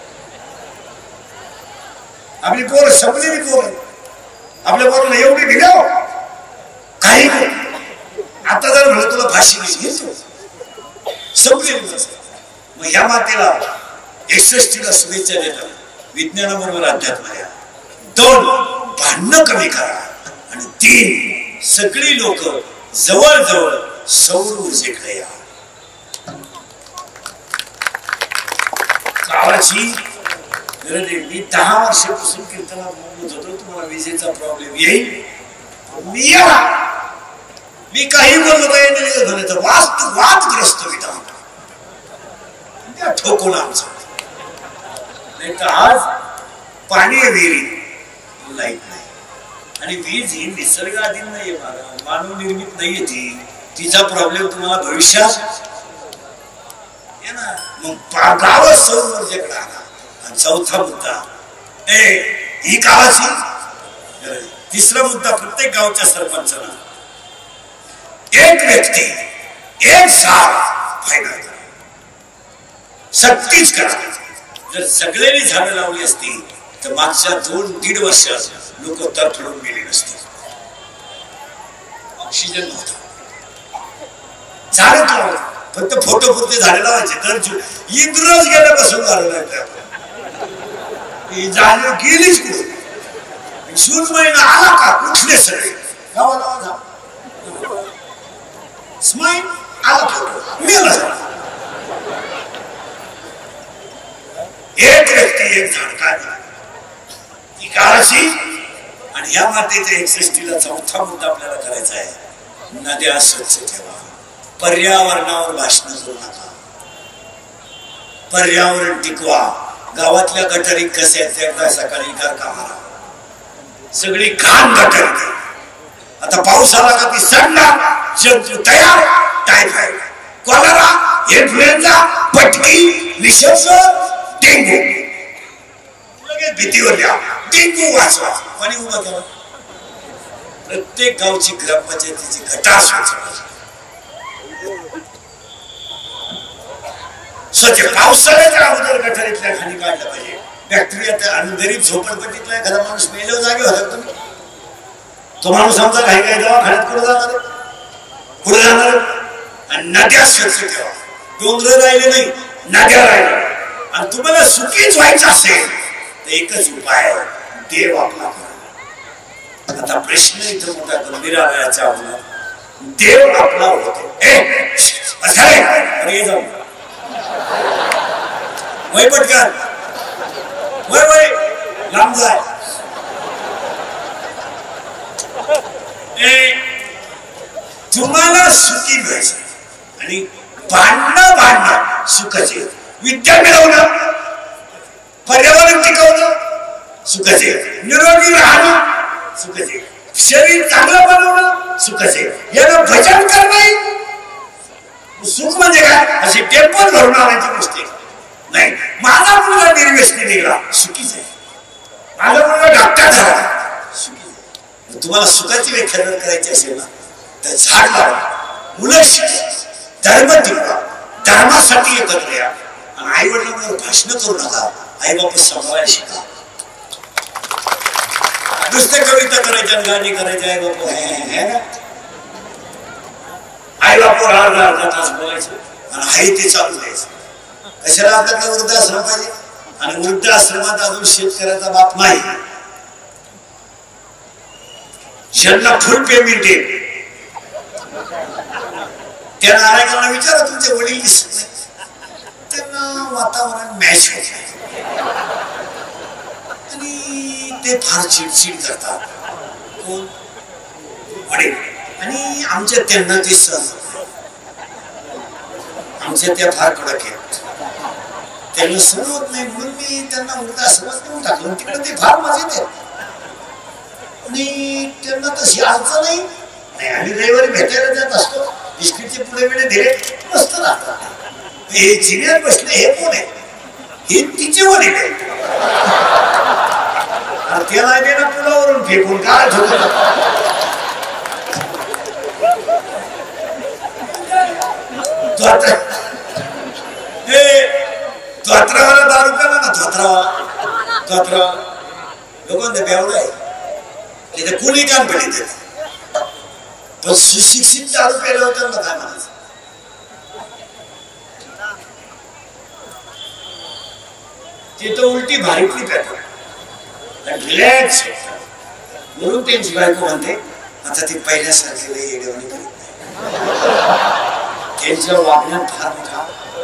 आपली पोरं संपलेली पोर आहे. आपल्या पोरांना एवढी भिगाव काही नाही. आता जर म्हणलं तुला फाशी घेतो संपलेली. मग ह्या मातेला 61ला शुभेच्छा देतात. विज्ञानाबरोबर अध्यात्म द्या. 2 भांडणं कमी करा. आणि 3 सगळी लोक जवळजवळ सौर ऊर्जेकडे या. गावाची गरज आहे. मी 10 वर्षापासून कीर्तनात बोलत होतो तुम्हाला विजेचा प्रॉब्लेम येईल. मी काही बोललो पाहिजे वादग्रस्त विधान त्या ठोकून आमचं. नाही तर आज पाणी आहे विहिरीत लाईट नाही. आणि वीज ही निसर्गाधीन नाहीये मानव निर्मित नाहीये. तिचा प्रॉब्लेम तुम्हाला भविष्यात आहे ना. मग गाव सौर ऊर्जेकडे आला. आणि 4था मुद्दा ही गावाची. 3रा मुद्दा प्रत्येक गावच्या सरपंचाला एक व्यक्ती एक झाड फायदा करा. सक्तीच करा. जर सगळ्यांनी झाडं लावली असती तर मागच्या 2-1.5 वर्षात लोक तरफडून गेले नसते. ऑक्सिजन नव्हता. झाडं लावलं फक्त फोटो पुरते झाडे लावायचे. तर इंद्रज गेल्यापासून झाडं लागते. झाडं गेलीच कुठे. जून महिना आला का कुठले सगळे गावाला स्माईल आला मेला. एक व्यक्ती एक झाड काय ही काळाची. आणि या मातेच्या 61ला 4था मुद्दा आपल्याला करायचा आहे. नद्या स्वच्छ ठेवा. पर्यावरणावर भाषण करू नका. पर्यावरण टिकवा. गावातल्या गटारी कसे आहेत एकदा सकाळी गारका मारा. सगळी घाण गटारी. आता पाऊस आला का ती सडणार जंतू तयार. टायफॉइड कॉलरा इन्फ्लुएन्झा पटकी विषाणू डेंगू लगेच भीतीवर द्या. डेंगू वाचवा. पाणी उभा करा. प्रत्येक गावची ग्रामपंचायतीची गटार स्वच्छ. पावसाळ्याच्या अगोदर गटारीतल्या खाली काढलं पाहिजे. बॅक्टेरिया आणि गरीब झोपडपट्टीतला एखादा माणूस मेल्यावर जागे होता तुम्ही. तो माणूस आमचा काही काही दवाखान्यात कुठे जाणार कुठे जाणार. आणि नद्या स्वच्छ ठेवा. डोंगर राहिले नाही नद्या राहिल्या. आणि तुम्हाला सुखीच व्हायचं असेल तर एकच उपाय आहे. देव आपला करा. आता प्रश्न इथं मोठा गंभीर आल्याचा देव आपला होतो. अरे जाऊ वय पटकन वय लांब जाय. तुम्हाला सुखी व्हायचं आणि भांडणं सुखाचे. विद्या मिळवणं पर्यावरण टिकवणं सुखाचे. निरोगी राहणं सुखाचे. शरीर चांगलं बनवणं सुखाचे. याला भजन करणं सुख म्हणजे काय असे टेम्पल भरून आणायची गोष्ट नाही. माझा मुलगा निर्व्यसनी निघाला सुखीच आहे. माझा मुलगा डॉक्टर झाला सुखी. तुम्हाला सुखाची व्याख्या जर करायची असेल ना तर झाड लावा. मुलं शिका. धर्म टिकवा. धर्मासाठी एकत्र या. आणि आई वडिलांवर भाषण करू नका. आई बाप सांभाळायला शिका. नुसते कविता करायच्या गाणी करायच्या. आई बाप आई बापावर अर्धा तास बोलायचं आणि हाय ते चालू द्यायचं. कशाला आपल्याला वृद्धाश्रम पाहिजे. आणि वृद्धाश्रमात अजून शेतकऱ्याचा बाप नाही. ज्यांना फुल पेमेंट आहे त्या नागरिकांना विचारा तुमचे वडील दिसत नाही. त्यांना वातावरण मॅच होत आणि ते फार चिडचिड करतात. कोण वडील. आणि आमच्या त्यांना ते सण आमच्या त्या फार कडक आहेत. त्यांना सण होत नाही म्हणून मी त्यांना वृद्धाश्रमात नेऊन टाकलं. तिकडे ते फार मजेत आहेत आणि त्यांना तशी अडचण नाही. आम्ही रविवारी भेटायला जात असतो. बिस्किटचे पुढे वेळे दिले मस्त राहतात. हे जिन्यात बसले हे कोण आहे. हे तिचे वडील आहे. त्याला दे ना पुलावरून फेकून काय धोत्रावाला दारू प्याला ना धोत्रावाला लोकांना ते बेवडा आहे तिथे कुणी काम पेले पण सुशिक्षित दारू प्यायला होतं ना काय म्हणायचं. ते तर उलटी भारीतली पॅटर्न रिलॅक्स म्हणून त्यांची बायको म्हणते आता ती पहिल्यासारखी लई येडेवाणी करीत नाही. त्यांच्या वागण्यात फार मोठा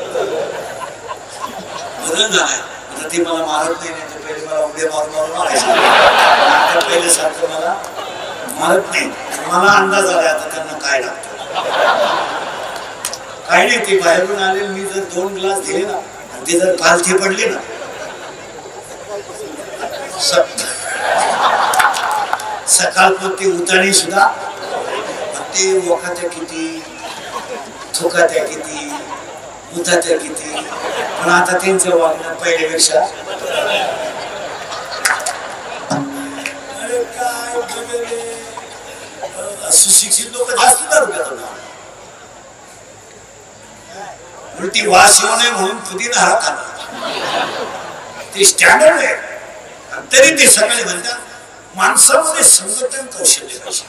बदल झालाय. आता ती मला मारत नाही तर पहिले मला उड्या मारून मारायचं. आता पहिल्यासारखं मला मारत नाही. मला अंदाज आलाय आता त्यांना काय लागतं काय नाही. ते बाहेरून आले मी जर 2 ग्लास दिले ना आणि ते जर पालथे पडले ना सकाळपुरती उताणी सुद्धा ते वखात्या किती थोकात्या किती उतात्या किती पण आता त्यांचं वागणं पहिल्यापेक्षा अरे काय सुशिक्षित लोक जास्त दारू पितात. उलटी वास येऊ नये म्हणून पुदीना हा खातात ते स्टँडर्ड आहे. तरी ते सकाळी म्हणतात माणसामध्ये संघटन कौशल्य पाहिजे.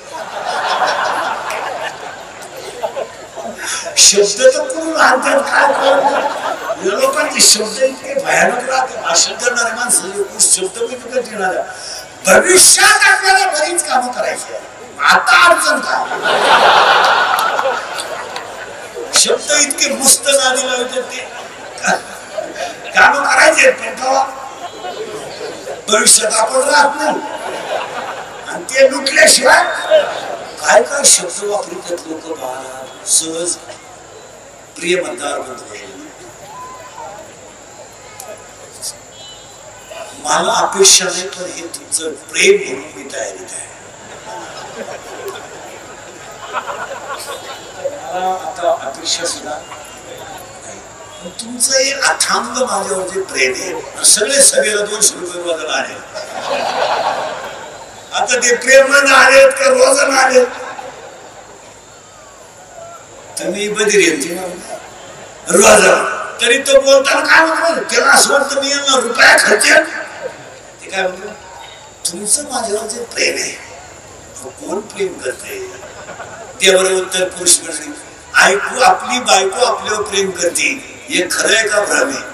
शब्द तर करून आणतात काय लोकांचे शब्द इतके भयानक राहते. भाषण करणारे माणसं शब्द पण येणार. भविष्यात आपल्याला बरीच कामं करायची आता अडचण काय शब्द इतके मस्त नादी लावतात ते कामं करायचे पण का भविष्यात आपण राहत नाही आणि ते लुटल्याशिवाय काय काय शब्द वापरतात लोक. बाहेर सहज प्रिय मतदार बंधू मला अपेक्षा नाही पण हे तुमचं प्रेम म्हणून मी तयारीत आहे. मला आता अपेक्षा सुद्धा तुमचं हे अथांग माझ्यावर जे प्रेम आहे सगळे सगळ्याला 200 रुपये वजन आले. आता ते प्रेमान आलेत का वजन आलेत तर मी बधी रेलते रोज तरी तो बोलताना काय म्हणतो त्याला असं वाटतं मी यांना रुपया खर्च ते काय म्हणतो तुमचं माझ्यावर जे प्रेम आहे कोण प्रेम करते त्यावर उत्तर पुरुष मंडळी ऐकू आपली बायको आपल्यावर प्रेम करते हे खरं आहे का भ्रम आहे.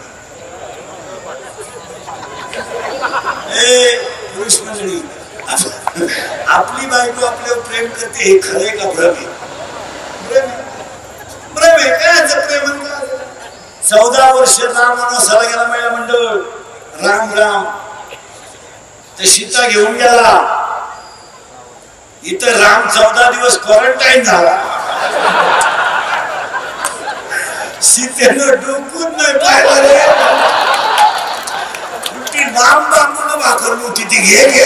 पुरुष मंडळी आपली बायको आपल्यावर प्रेम करते हे खरं आहे का भ्रम आहे. भ्रम आहे काय प्रेम 14 वर्ष रामाला गेला महिला मंडळ राम राम तर सीता घेऊन गेला. इथं राम 14 दिवस क्वारंटाईन झाला. सीतेनं डोकून नाही पाहिलं रे. ती राम बांबून भाकर नव्हती ती घे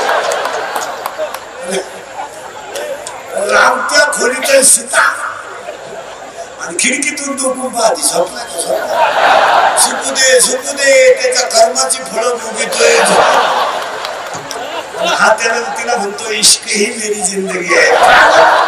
राम त्या खोलीत सीता आणि खिडकीतून डोकून पाहती झोपला सुकू दे त्याच्या कर्माची फळं भोगतोय. हा त्याला तिला म्हणतो इश्क ही मेरी जिंदगी आहे.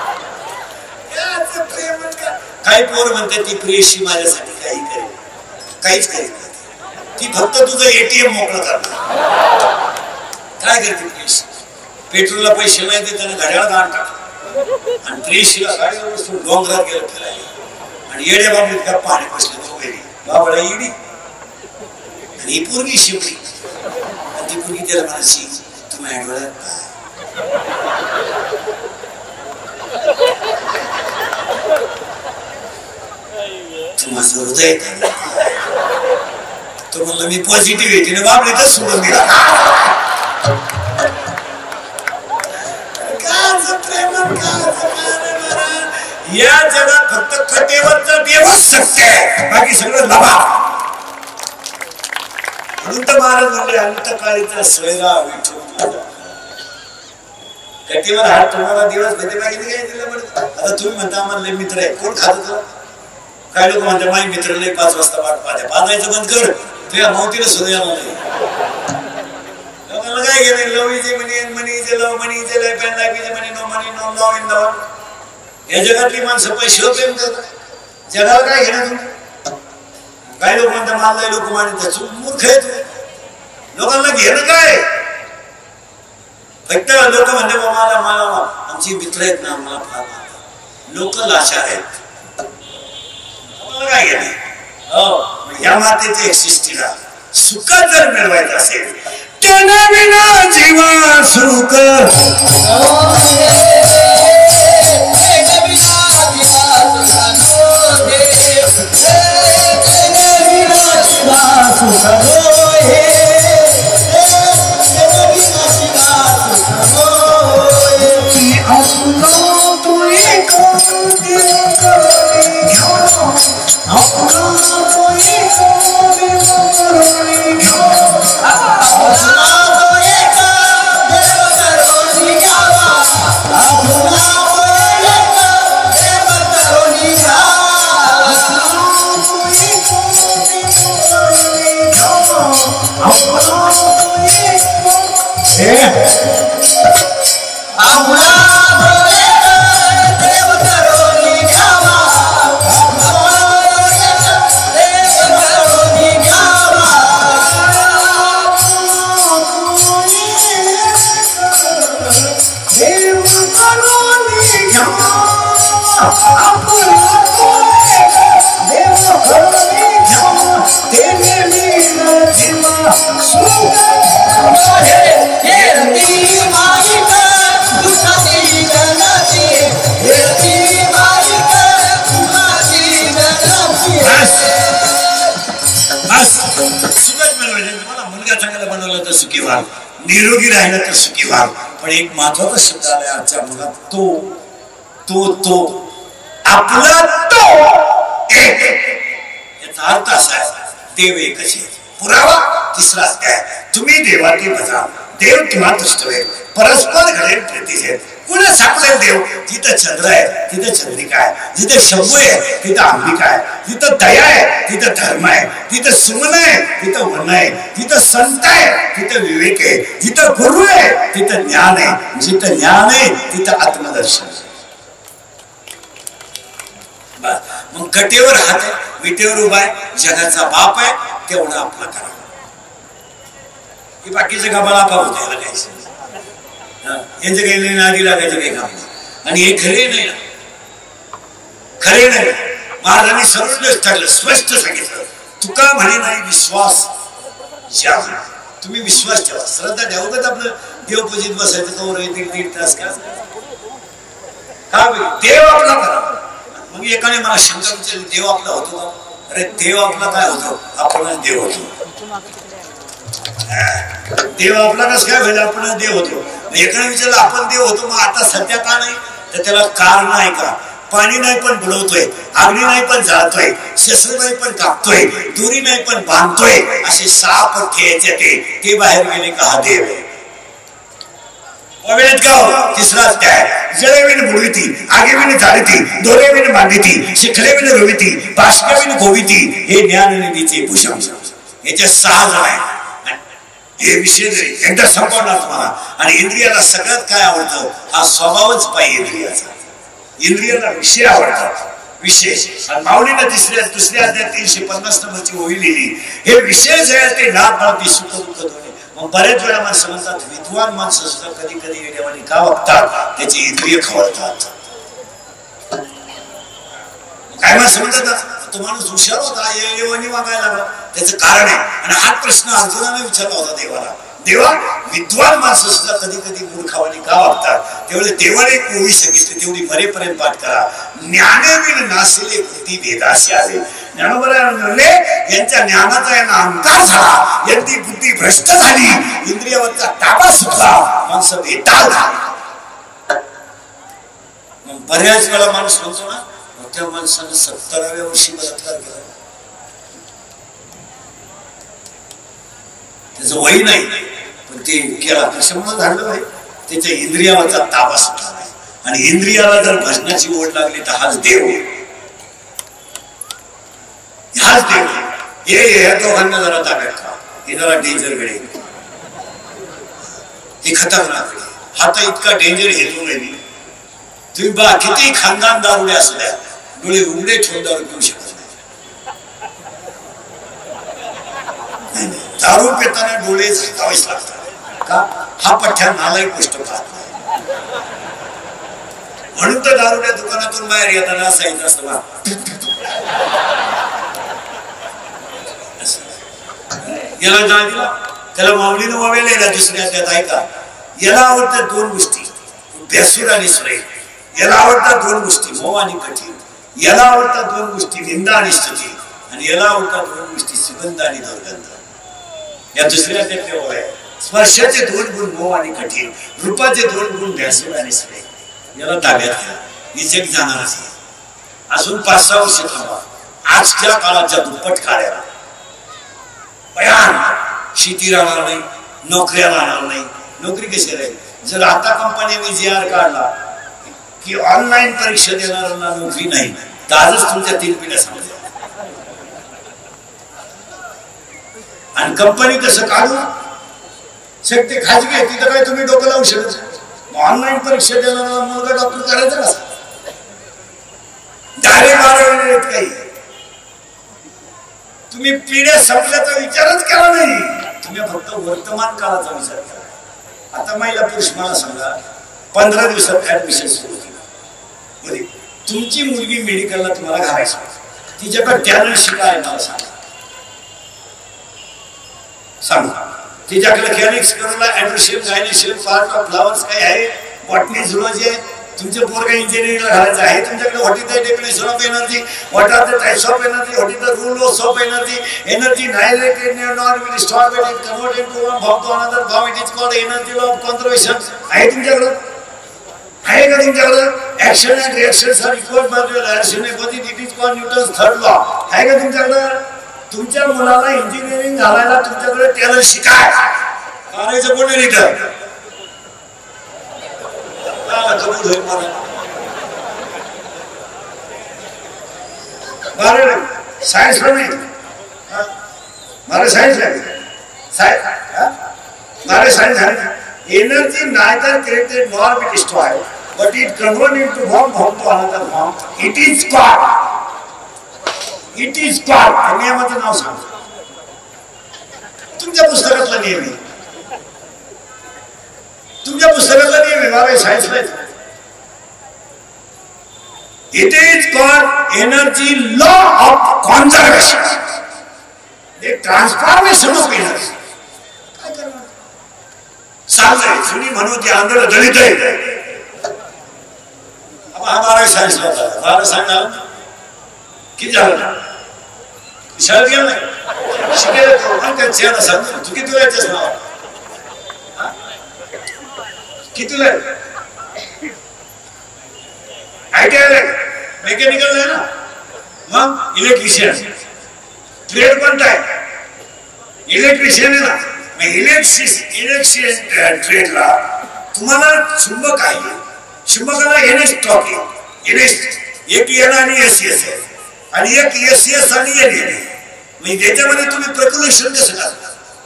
काही पोर म्हणते ती प्रेयशी माझ्यासाठी काही करेल काहीच करेल ती फक्त तुझं ATM मोकळं करणार. काय करते प्रेयशी पेट्रोलला पैसे नाही देताना घड्याळ दान टाक आणि प्रेयशीला गाडीवर बसून डोंगरात गेलं फिरायला आणि येड्या बाबतीत का पाणी बसले दोघे बाबा इडी आणि ही पोरगी शिवली आणि ती पोरगी त्याला म्हणायची तुम्ही डोळ्यात माझं हृदय तो म्हणलं मी पॉझिटिव्ह आहे तिने बाबडीतच सोडून दिला. या जगात फक्त कथेवरचा देवच सत्य आहे बाकी सगळं लबा. म्हणून तर महाराज म्हणले अंतकाळीचा सोयरा विठू कथेवर हात तुम्हाला दिवस भले मागितले काय दिलं म्हणत. आता तुम्ही म्हणता आम्हाला मित्र आहे कोण खात होतं काय लोक म्हणतात माझे मित्र नाही 5 वाजता वाट पाहते बांधायचं बंद कर तुझ्या मावतीला सुद्धा येणार नाही. लोकांना काय घेणे love is money money is love money is life and life is money no money no love in love. या जगातली माणसं पैशावर प्रेम करतात. जगाला काय घेणं तुम्ही? काही लोक म्हणतात मला लोक मानतात मूर्ख आहेत. लोकांना घेणं काय? फक्त लोक म्हणते मला मला आमची मित्र आहेत ना मला फार लोक लाचार आहेत. मला काय घेणे? हो या मातेच्या एक सृष्टीला सुख जर मिळवायचं असेल त्यांना विना जीवा सुख सुखी व्हा, निरोगी राहिलं तर सुखी व्हा. पण एक महत्वाचा शब्द आलाय आजच्या मुलात तो तो तो आपला तो एक. याचा अर्थ असा आहे देव एकच आहे. पुरावा तिसरा अध्याय तुम्ही देवाची बजा देव तुम्हा दृष्ट होईल परस्पर घडेल प्रीतीचे. पुन्हा सापडेल देव जिथं चंद्र आहे तिथं चंद्रिका आहे, जिथं शंभू आहे तिथं अंबिका आहे, जिथं दया आहे तिथं धर्म आहे, जिथं सुमन आहे तिथं वन आहे, जिथं संत आहे तिथं विवेक आहे, जिथं गुरु आहे तिथं ज्ञान आहे, जिथं ज्ञान आहे तिथं आत्मदर्शन. मग कटेवर हात आहे, विटेवर उभा आहे, जगाचा बाप आहे, तेवढं आपलं करा. हे बाकीचं कामाला पाहू द्यायला काय यांचं काही नादी लागायचं काही काम नाही. आणि हे खरे नाही ना, खरे नाही. महाराजांनी सर्व ठरलं स्पष्ट सांगितलं तुका म्हणे नाही विश्वास ज्या तुम्ही विश्वास ठेवा. श्रद्धा ठेवत आपलं देव पूजित बसायचं तो दीड तास का देव आपला करा. मग एकाने मला शंका विचारली देव आपला होतो का? अरे देव आपला काय होतो? आपणच देव होतो. देव आपला कस काय व्हायला? आपण देव होतो. एकाने विचारलं आपण देव होतो मग आता सध्या का नाही? तर त्याला कारण आहे का? पाणी नाही पण बुडवतोय, अग्नी नाही पण जाळतोय, शस्त्र नाही पण कापतोय, दोरी नाही पण बांधतोय, असे 6 पठ्ठे ते बाहेर गेले का हा देव आहे. तिसरा अध्याय जळेविन बुडविती, आगेविन जाळीती, दोरेविन बांधिती, शिखरेविन रोविती, बाष्पविन गोविती, हे ज्ञाननिधीचे भूषण. याचे 6 जण आहे. हे विषय एकदा संपवणार तुम्हाला. आणि इंद्रियाला सगळ्यात काय आवडतं? हा स्वभावच पाहिजे इंद्रियाचा. इंद्रियाला विषय आवडतात, विशेष. आणि माऊलीला दुसऱ्या अध्यायात 350 नंबरची ओवी लिहिली. हे विषय जे आहे ते लाभ लाभ सुख दुःख दोन्ही. मग बरेच वेळा माणसं म्हणतात विद्वान माणसं सुद्धा कधी कधी देवानी का वागतात? त्याची इंद्रिय खवळतात. काय माणसं म्हणतात तो माणूस हुशार होता येवानी वागायला लागला, त्याचं कारण आहे. आणि हा प्रश्न अर्जुनाने विचारला होता देवाला. देवा विद्वान माणसं सुद्धा कधी कधी मूर्खावानी का वागतात? त्यावेळी देवाने एक ओवी सांगितली, तेवढी मरेपर्यंत पाठ करा. ज्ञानेविन नासिले कृती वेदासी आले. ज्ञानोबराले यांच्या ज्ञानाचा यांना अहंकार झाला, यांची बुद्धी भ्रष्ट झाली, इंद्रियावरचा ताबा सुटला, माणसं बेताल झाली. मग बऱ्याच वेळा माणूस म्हणतो ना मोठ्या माणसानं 70व्या वर्षी बलात्कार केला, त्याचं वय नाही पण ते केला. कशामुळे झालं नाही? त्याच्या इंद्रियावरचा ताबा सुटला नाही. आणि इंद्रियाला जर भजनाची ओढ लागली तर हाच देव, हाच देव. हे दोघांना जरा ताब्यात ठेवा. हे जरा डेंजर वेळ हे खतरनाक वेळ. हा तर इतका डेंजर हेतू नाही. तुम्ही बा किती खानदान दारुडे असू द्या, डोळे उघडे ठेवून दारू पिऊ शकत नाही. दारू पिताना डोळे झाकावेच लागतात का? हा पठ्ठ्या नालायक गोष्ट पाहत नाही. म्हणून तर दारुड्या दुकानातून बाहेर येताना सांगितलं असतं बा, याला जाळ दिला, त्याला माऊलीनं वावेलेला दुसऱ्या त्यात ऐका. याला आवडतात दोन गोष्टी, बेसूर आणि सुरेख. याला आवडतात दोन गोष्टी, मोह आणि कठीण. याला आवडतात दोन गोष्टी, निंदा आणि स्तुती. आणि याला आवडतात दोन गोष्टी, सुगंध आणि दुर्गंध. या दुसऱ्या त्यातले ओळ आहे. स्पर्शाचे दोन गुण मोह आणि कठीण, रूपाचे दोन गुण बेसूर आणि सुरेख. याला ताब्यात घ्या, ही जग जाणारच आहे. अजून 5-6 वर्ष थांबा. आजच्या काळाच्या दुप्पट कार्याला भयान शेती राहणार नाही, नोकऱ्या राहणार नाही. नोकरी कशी राहील? जर आता कंपनीने GR काढला की ऑनलाईन परीक्षा देणाऱ्यांना नोकरी नाही, तर आजच तुमच्या 3 पिढ्या समजा. आणि कंपनी कसं काढू शकते? खाजगी आहे, तिथं काय तुम्ही डोकं लावू शकत? ऑनलाईन परीक्षा देणारा मुलगा डॉक्टर करायचं नसतं. 10-12 येत काही. तुम्ही पिढ्या संपल्याचा विचारच केला नाही. तुम्ही फक्त वर्तमान काळाचा विचार करा. आता महिला पुरुष मला सांगा, 15 दिवसात ऍडमिशन सुरू होती. तुमची मुलगी मेडिकलला तुम्हाला घालायची, तिच्याकडे टॅलेंट शिकाय मला सांगा. तिच्याकडे कॅनिक्स करायला admission, gynoecium, part of flowers काय आहे, बॉटनी, झुलॉजी आहे. तुमचे पोरगा इंजिनिअरिंगला घालायचं आहे. तुमच्याकडे what is the definition of energy, what are the types of energy, what is the rules of energy. Energy annihilated not will stop it, it convert into one form to another form. It is called energy law of conservation. आहे तुमच्याकडे? आहे का तुमच्याकडे? Action and reactions are equal by relation opposite. It is called Newton's third law. आहे का तुमच्याकडे? तुमच्या मुलाला इंजिनिअरिंग घालायला तुमच्याकडे टॅलेंट शिकाय करायचं कोणी रिटर्न साइंस में नहीं, मारे साइंस है. Energy neither created nor be destroyed, but it converted into one form to another form. It is God. It is God. नियमाचं नाव सांग. तुमच्या पुस्तकातला नियम आहे. तुमच्या पुस्तकातला नियम आहे. मारे सायन्स नाही. It is called energy law of conservation. The transformation of energy. काय करणार? चाललंय जुनी म्हणून ती आंधळ दलित आहे. हा 12 सायन्सला होता. 12 सांगा किती झालं? शाळेत गेला नाही शिकायला तो सांग. तू किती वेळाच नाव किती वेळ ITI मेकॅनिकल आहे ना, मग इलेक्ट्रिशियन ट्रेड कोणता आहे? इलेक्ट्रिशियन आहे ना. इलेक्ट्रिशियन ट्रेडला तुम्हाला चुंबक आहे. चुंबकाला NS टॉक आहे. एक N आणि SS आहे आणि एक SS आणि N आहे. म्हणजे त्याच्यामध्ये तुम्ही प्रक्युलेशन कसं करता?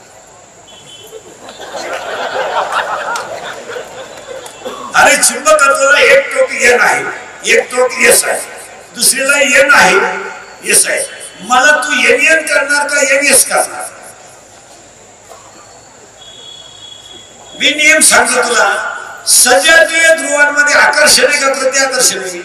अरे चुंबकाला एक टोक N आहे, एक टोक S आहे, दुसरीला N आहे, S आहे. मला तू NN करणार का NS करणार? मी नियम सांगतो तुला. सजातीय ध्रुवांमध्ये आकर्षण आहे का प्रत्याकर्षण आहे?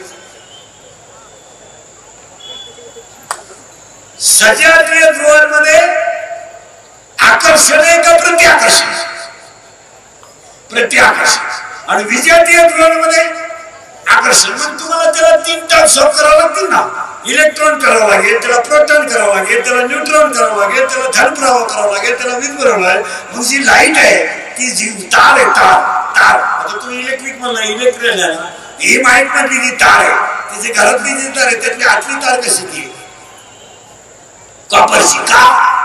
सजातीय ध्रुवांमध्ये आकर्षण आहे का प्रत्याकर्षण? प्रत्याकर्षण. आणि विजातीय ध्रुवांमध्ये आकर्षण. मग तुम्हाला त्याला 3 टर्म सॉल्व करावं लागतील ना. इलेक्ट्रॉन करावं लागेल, त्याला प्रोटॉन करावं लागेल, त्याला न्यूट्रॉन करावं लागेल, त्याला धन प्रवाह करावं लागेल, त्याला विद्युत लागेल. मग जी लाईट आहे ती जी तार आहे, तार आता तुम्ही इलेक्ट्रिक म्हणला, इलेक्ट्रिक आहे ना, ही माहित मधली जी तार आहे तिची घरातली जी तार आहे त्यातली आतली तार कशी ती कॉपरची. का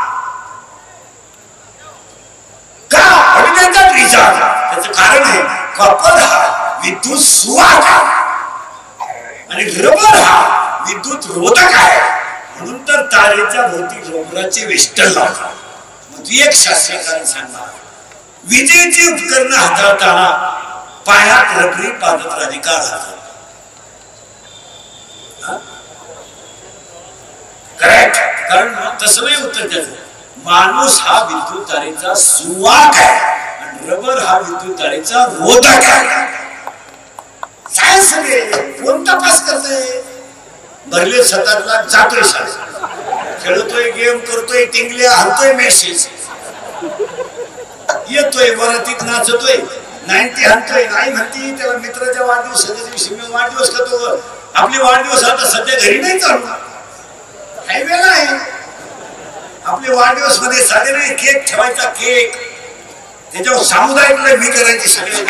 त्याचं कारण आहे कॉपर हा विद्युत सुवाहक आहे आणि रबर हा विद्युत रोधक आहे. म्हणून तर तारेच्या भोवती डोंगराचे वेष्टन लावतात. मग एक शास्त्रकारांनी सांगणार विजेची उपकरणं हाताळताना पायात रबरी पादत्राधिकार घालतात. करेक्ट. कारण तसं नाही उत्तर त्याचं. माणूस हा विद्युत तारेचा सुवाहक आहे आणि रबर हा विद्युत तारेचा रोधक आहे. सायन्स सगळे कोण तपास करतोय? भरले 7 लाख जातोय शाळेत, खेळतोय, गेम करतोय, टिंगल्या हलतोय, मेसेज येतोय, वरातीत नाचतोय, 90 हलतोय, नाही म्हणती त्याला मित्राच्या वाढदिवसाच्या दिवशी मी वाढदिवस करतो. आपले वाढदिवस आता सध्या घरी नाही चालू, हायवेला आहे. आपले वाढदिवस मध्ये साधे नाही, केक ठेवायचा, केक त्याच्यावर सामुदायिक मी करायची सगळे.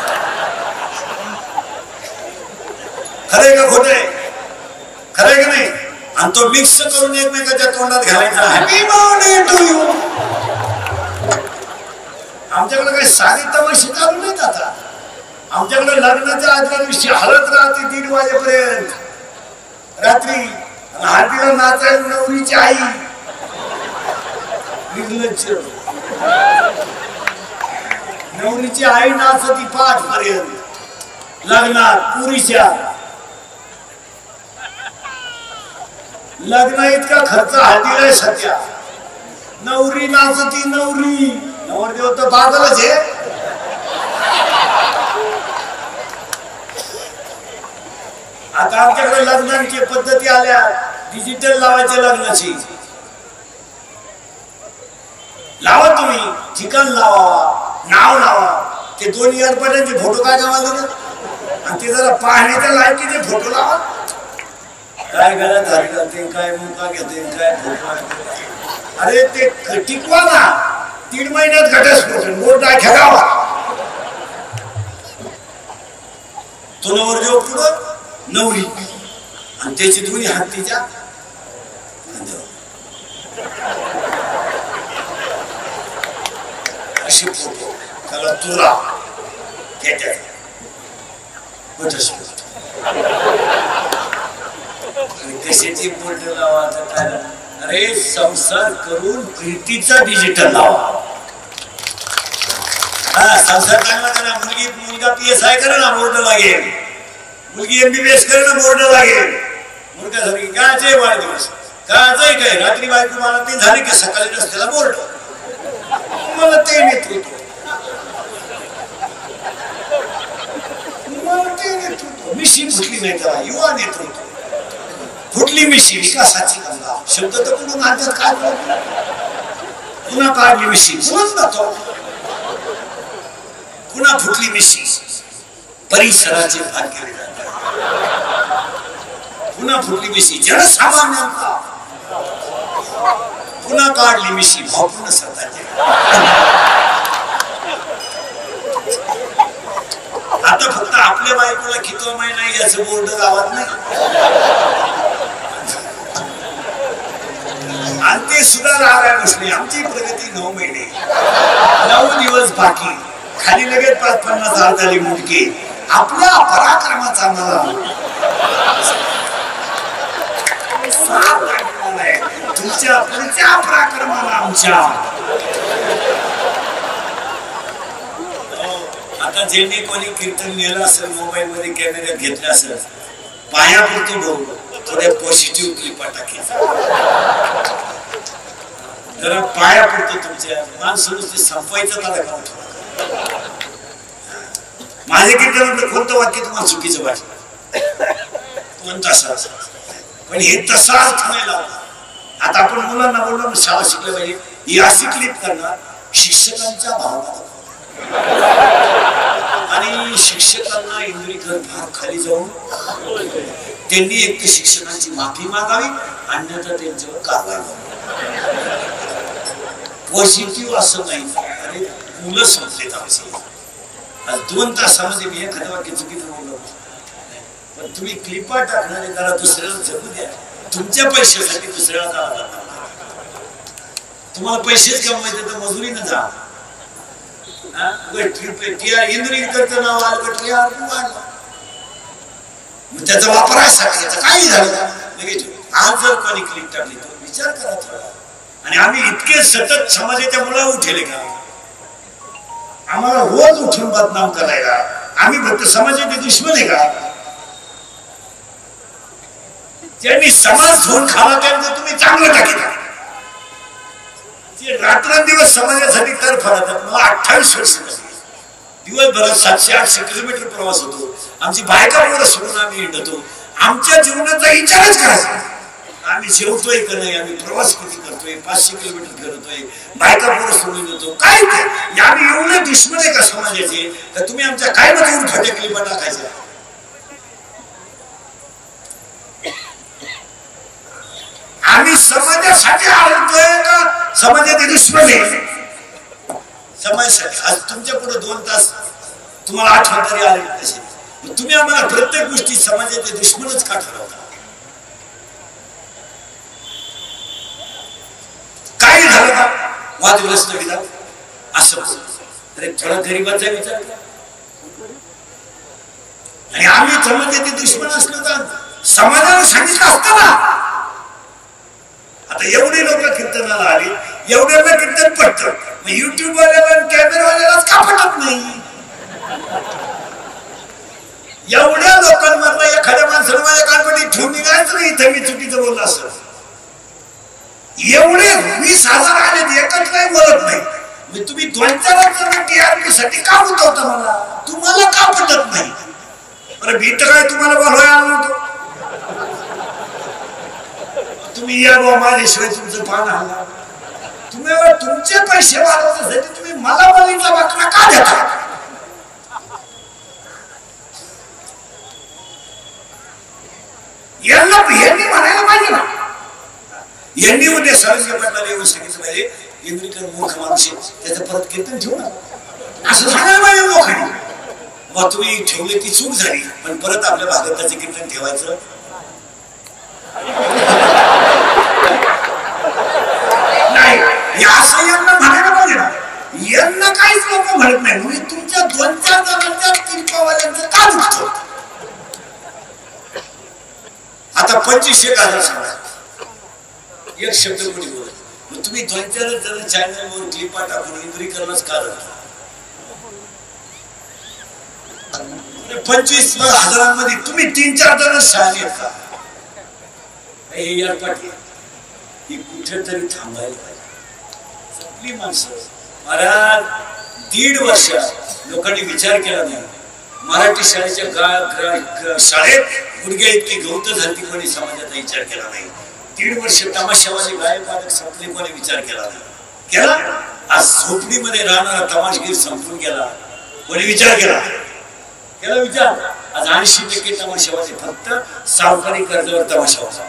खरंय का खोटं आहे? खरंय का नाही? आणि तो मिक्स करून एकमेकाच्या तोंडात घालायचा, हॅपी बर्थडे टू यू. आमच्याकडे काही साधी तमाशे चालू नाहीत आता. आमच्याकडे लग्नाच्या आदल्या दिवशी हळद राहते 1:30 वाजेपर्यंत रात्री. हळदीला नाचायला नवरीची आई नवरीची आई नाचती 5 पर्यंत लग्नात. पुरीच्या लग्न इतका खर्च हळदीला सध्या. नवरी नाचती, नवरी नवरदेव तर पागलच आहे. आता आमच्याकडे लग्नांची पद्धती आल्या डिजिटल लावायच्या लग्नाची. लावा तुम्ही, ठिकाण लावा, नाव लावा. ते 2 एअरपोर्टांचे फोटो काय लावा ना, आणि ते जरा पाहण्याच्या लायकीचे फोटो लावा. काय गळ्यात हात घालते, काय मुका घेते, काय फोटो. अरे ते टिकवा ना. 3 महिन्यात घटस्फोट, बोट खेळावा. तो नवरदेव पुढं, नवरी आणि त्याची दोन्ही हात तिच्या. अशी फोटो त्याला तुला त्याच्या घटस्फोट. कशाची बोट लावा काय? अरे संसार करून प्रीतीचा डिजिटल लावा. हा संसार चांगला करा. मुलगा PSI करा ना, बोर्ड लागेल. मुलगी MBBS करे ना, बोर्ड लागेल. मुलगासाठी कायचे वाढदिवस, कायचंय काय रात्री बायको मला ते झाले की सकाळी नसतेला बोर्ड. मला ते नेतृत्व, मिशी फुटली नाही करा. युवा नेतृत्व फुटली मिशी, विकासाची गंगा. शब्द तर कुठून आणतात काय? पुन्हा काढली मिशी, पुन्हा फुटली मिशी. परिसराचे भाग्य पुन्हा फुटली मिशी. जनसामान्यांचा पुन्हा काढली मिशी. भावपूर्ण स्वतःचे. आता फक्त आपल्या बायकोला कितवा महिना याचं बोर्ड गावात नाही. आणि ते सुद्धा राहायला बसले. आमची प्रगती 9 महिने, 9 दिवस बाकी. खाली लगेच 50,000 झाली मुडके. आपल्या पराक्रमाचा मला तुमच्या पुढच्या पराक्रमाला आमच्या. आता ज्यांनी कोणी कीर्तन लिहिलं असेल, मोबाईल मध्ये कॅमेऱ्यात घेतलं असेल, पायापुरतो भाऊ थोड्या पॉझिटिव्ह क्लिपा टाकायचा. जरा पायापुरतो तुमच्या माणसं नुसते संपवायचं त्याला काम. माझे कीर्तन कोणतं वाक्य तुम्हाला चुकीचं वाटलं? कोणतं असं? पण हे तसा अर्थ नाही लावला. आता आपण मुलांना बोललो शाळा शिकलं पाहिजे, ही अशी क्लिप करणार शिक्षकांच्या भावना आणि शिक्षकांना इंद्रियकरण फार खाली जाऊन त्यांनी एक तर शिक्षकांची माफी मागावी, अन्यथा त्यांच्यावर कारवाई करावी. पॉझिटिव्ह असं नाही. अरे मुलं संपलेत आमचे. 2 तासामध्ये मी एखाद्या वाक्य चुकीचं बोललो, पण तुम्ही क्लिपा टाकणारे जरा दुसऱ्याला जगू द्या. तुमच्या पैशासाठी दुसऱ्याला जावा. तुम्हाला पैसेच कमवायचे तर मजुरीनं जा. इंद्रियकरचं नाव आलं, त्याचा वापर आहे काही झालं लगेच आज जर कोणी क्लिप टाकली तर विचार करा थोडा. आणि आम्ही इतके सतत समाजाच्या मुलावर उठेले का? आम्हाला रोज उठून बदनाम करायला आम्ही फक्त समाजाचे दुश्मन आहे का? त्यांनी समाज धुवून खावा त्यांचं तुम्ही चांगलं टाकीता. ते रात्रंदिवस समाजासाठी तर फरतात. मला 28 वर्ष दिवसभरात 700-800 किलोमीटर प्रवास होतो. आमची बायका मुलं सोडून आम्ही हिंडतो. आमच्या जीवनाचा विचारच करायचा. आम्ही जेवतोय का नाही, आम्ही प्रवास किती करतोय, 500 किलोमीटर करतोय, बायका पोरं सोडून येतो. काय ते आम्ही एवढे दुश्मन आहे का समाजाचे तर तुम्ही आमच्या काय मध्ये येऊन फटे क्लिपा टाकायच्या? आम्ही समाजासाठी आलोय का समाजाचे दुश्मन आहे? समाजासाठी. आज तुमच्या पुढे 2 तास तुम्हाला आठवण तरी आले तसे तुम्ही आम्हाला प्रत्येक गोष्टी समाजाचे दुश्मनच का ठरवता? काय झालं का वादग्रस्त विधान असं अरे थोडा गरीबाचा विचार करा. आणि आम्ही समाजाचे दुश्मन असलो तर समाजाला सांगितलं असतं ना. आता एवढे लोक कीर्तनाला आले, एवढ्याला कीर्तन पटतं, मग युट्यूब वाल्याला कॅमेरावाल्यालाच का पटत नाही? एवढ्या लोकांमधला एखाद्या माणसाला माझ्या कानपटी ठेवून निघायचं नाही. इथं मी चुकीचं बोललो असं. एवढे 20,000 आले एकच नाही बोलत नाही. तुम्ही 2-4 जण टीआरपी साठी का उठवता? मला तुम्हाला का पटत नाही? बरं भीत काय तुम्हाला बोलवायला आलो होतो? तुम्ही या बा माझ्याशिवाय तुमचं पान आला. तुम्ही तुमचे पैसे वाढवण्यासाठी तुम्ही मला बलीचा वाकडा का देता? यांनी म्हणायला पाहिजे ना. यांनी उद्या सरस्वती पाटलाला येऊन सांगितलं पाहिजे इंद्रिकर मूर्ख माणूस त्याचं परत कीर्तन ठेवू ना असं सांगायला पाहिजे लोकांनी. मग तुम्ही ठेवले ती चूक झाली पण परत आपल्या भागवताचे कीर्तन ठेवायचं नाही असं यांना म्हणायला पाहिजे ना. यांना काहीच लोक म्हणत नाही. म्हणजे तुमच्या 2-4 जणांच्या किरपावाल्यांचं का दुखतं? आता 25,000 सांगा एक शब्द कोणी बोलत. तुम्ही 2-4 जण चॅनलवर क्लिपा टाकून इंद्रीकरणच का जाता? 25,000 तुम्ही 3-4 जण शहाणे आहेत का? हे यारपाटी ही कुठेतरी थांबायला पाहिजे. आपली माणसं महाराज 1.5 वर्ष लोकांनी विचार केला नाही. मराठी शाळेच्या शाळेत गुडघ्या इतकी गवत झाली कोणी समाजाचा विचार केला नाही. 1.5 वर्ष तमाशावाले गायक वादक संपले कोणी विचार केला नाही. केला? आज झोपडीमध्ये राहणारा तमाशगीर संपून गेला कोणी विचार केला? केला विचार? आज 80% तमाशावाले फक्त सावकारी कर्जावर तमाशा होता.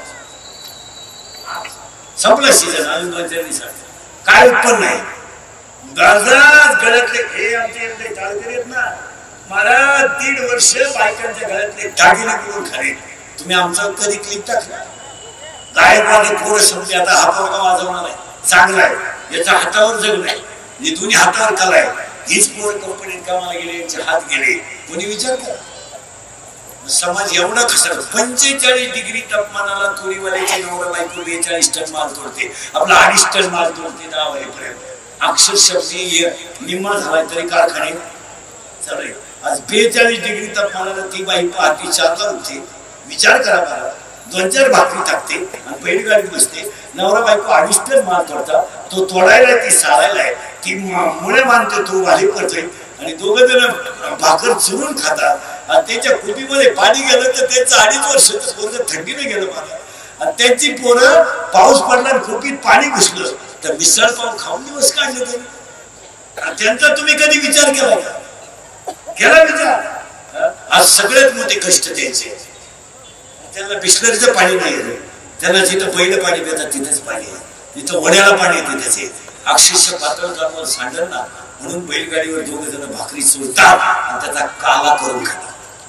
संपला सीजन. अजून 2-4 दिवसात काय उत्पन्न नाही. गळ्यात गळ्यातले हे आमचे टाळकरी आहेत ना महाराज 1.5 वर्ष बायकांच्या गळ्यातले दागिने करून खाले. तुम्ही आमचा कधी क्लिप टाकला? गायकवाडे पोरं संपले. आता हा पोरगा वाजवणार आहे चांगला आहे याच्या हातावर जगलाय हे दोन्ही हातावर कला आहे. हीच पोरं कंपनीत कामाला गेले यांचे हात गेले कोणी विचार करा. समाज एवढा खसर 45 डिग्री तापमानाला तुरीवाल्याचे नवरा बायको 42 टन माल तोडते. आपला 2.5 टन माल तोडते 10 वाजेपर्यंत. अक्षरशः निम्मा झालाय तरी कारखाने चालू. आज 42 डिग्री तापमानाला ती बाई पहाटे 4ला उठते. विचार करा बरं. 2-4 भाकरी टाकते आणि बैलगाडीत बसते. नवरा बायको 2.5 टन माल तोडता. तो तोडायला ती सारायला आहे ती मुळे बांधते तो वाली करतोय आणि 2 जण भाकर चुरून खातात. त्याच्या कुपीमध्ये पाणी गेलं तर त्यांचं 2.5 वर्षाचं पोरं थंडीने गेलं मला. आणि त्यांची पोरं पाऊस पडला आणि कुपीत पाणी घुसलं तर मिसळ पाव खाऊन दिवस काढले तरी. त्यांचा तुम्ही कधी विचार केला का? केला विचार? आज सगळ्यात मोठे कष्ट त्यांचे. त्यांना बिस्लरीचं पाणी नाही. त्यांना जिथं पहिलं पाणी पितात तिथेच पाणी आहे. जिथं वड्याला पाणी येते त्याचे अक्षरशः पातळ कामावर सांडल ना म्हणून बैलगाडीवर 2 जण भाकरी चोरतात आणि त्याचा काला करून खातात.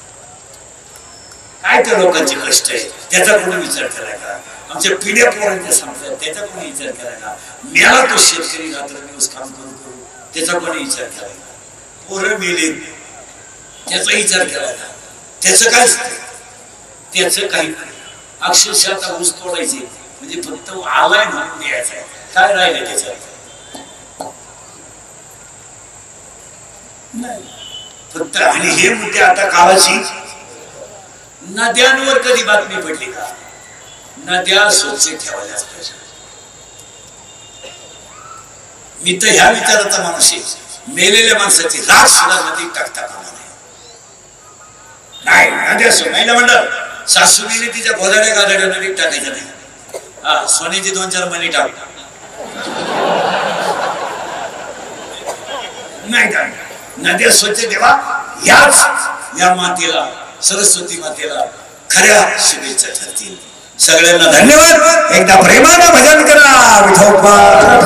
काय त्या लोकांचे कष्ट आहे त्याचा कोणी विचार केलाय का? आमच्या पिढ्या पोरांच्या सांगतात त्याचा कोणी विचार केलाय का? मेला तो शेतकरी रात्रदिवस काम करून करून त्याचा कोणी विचार केलाय का? पोरं मेले त्याचा विचार केलाय का? त्याचं काय त्याचं काही अक्षरशः आता ऊस तोडायचे म्हणजे फक्त आलाय म्हणून द्यायचा काय राहिलं त्याच्यात नाही फक्त. आणि हे मुद्दे आता काळाची नद्यांवर कधी बातमी पडली का नद्या स्वच्छ ठेवायलाच पाहिजे. मी तर ह्या विचाराचा माणूस आहे मेलेल्या माणसाची राख सुद्धा नदीत टाकता कामा नाही. नद्या महिला मंडळ सासूने तिच्या गोदाड्या गादाड्या नदीत टाकायच्या नाही. हा सोन्याची 2-4 मणी टाक नाही टाक. नद्या स्वच्छ ठेवा. याच या मातेला सरस्वती मातेला खऱ्या शुभेच्छा ठरतील. सगळ्यांना धन्यवाद. एकदा प्रेमानं भजन करा विठोबा.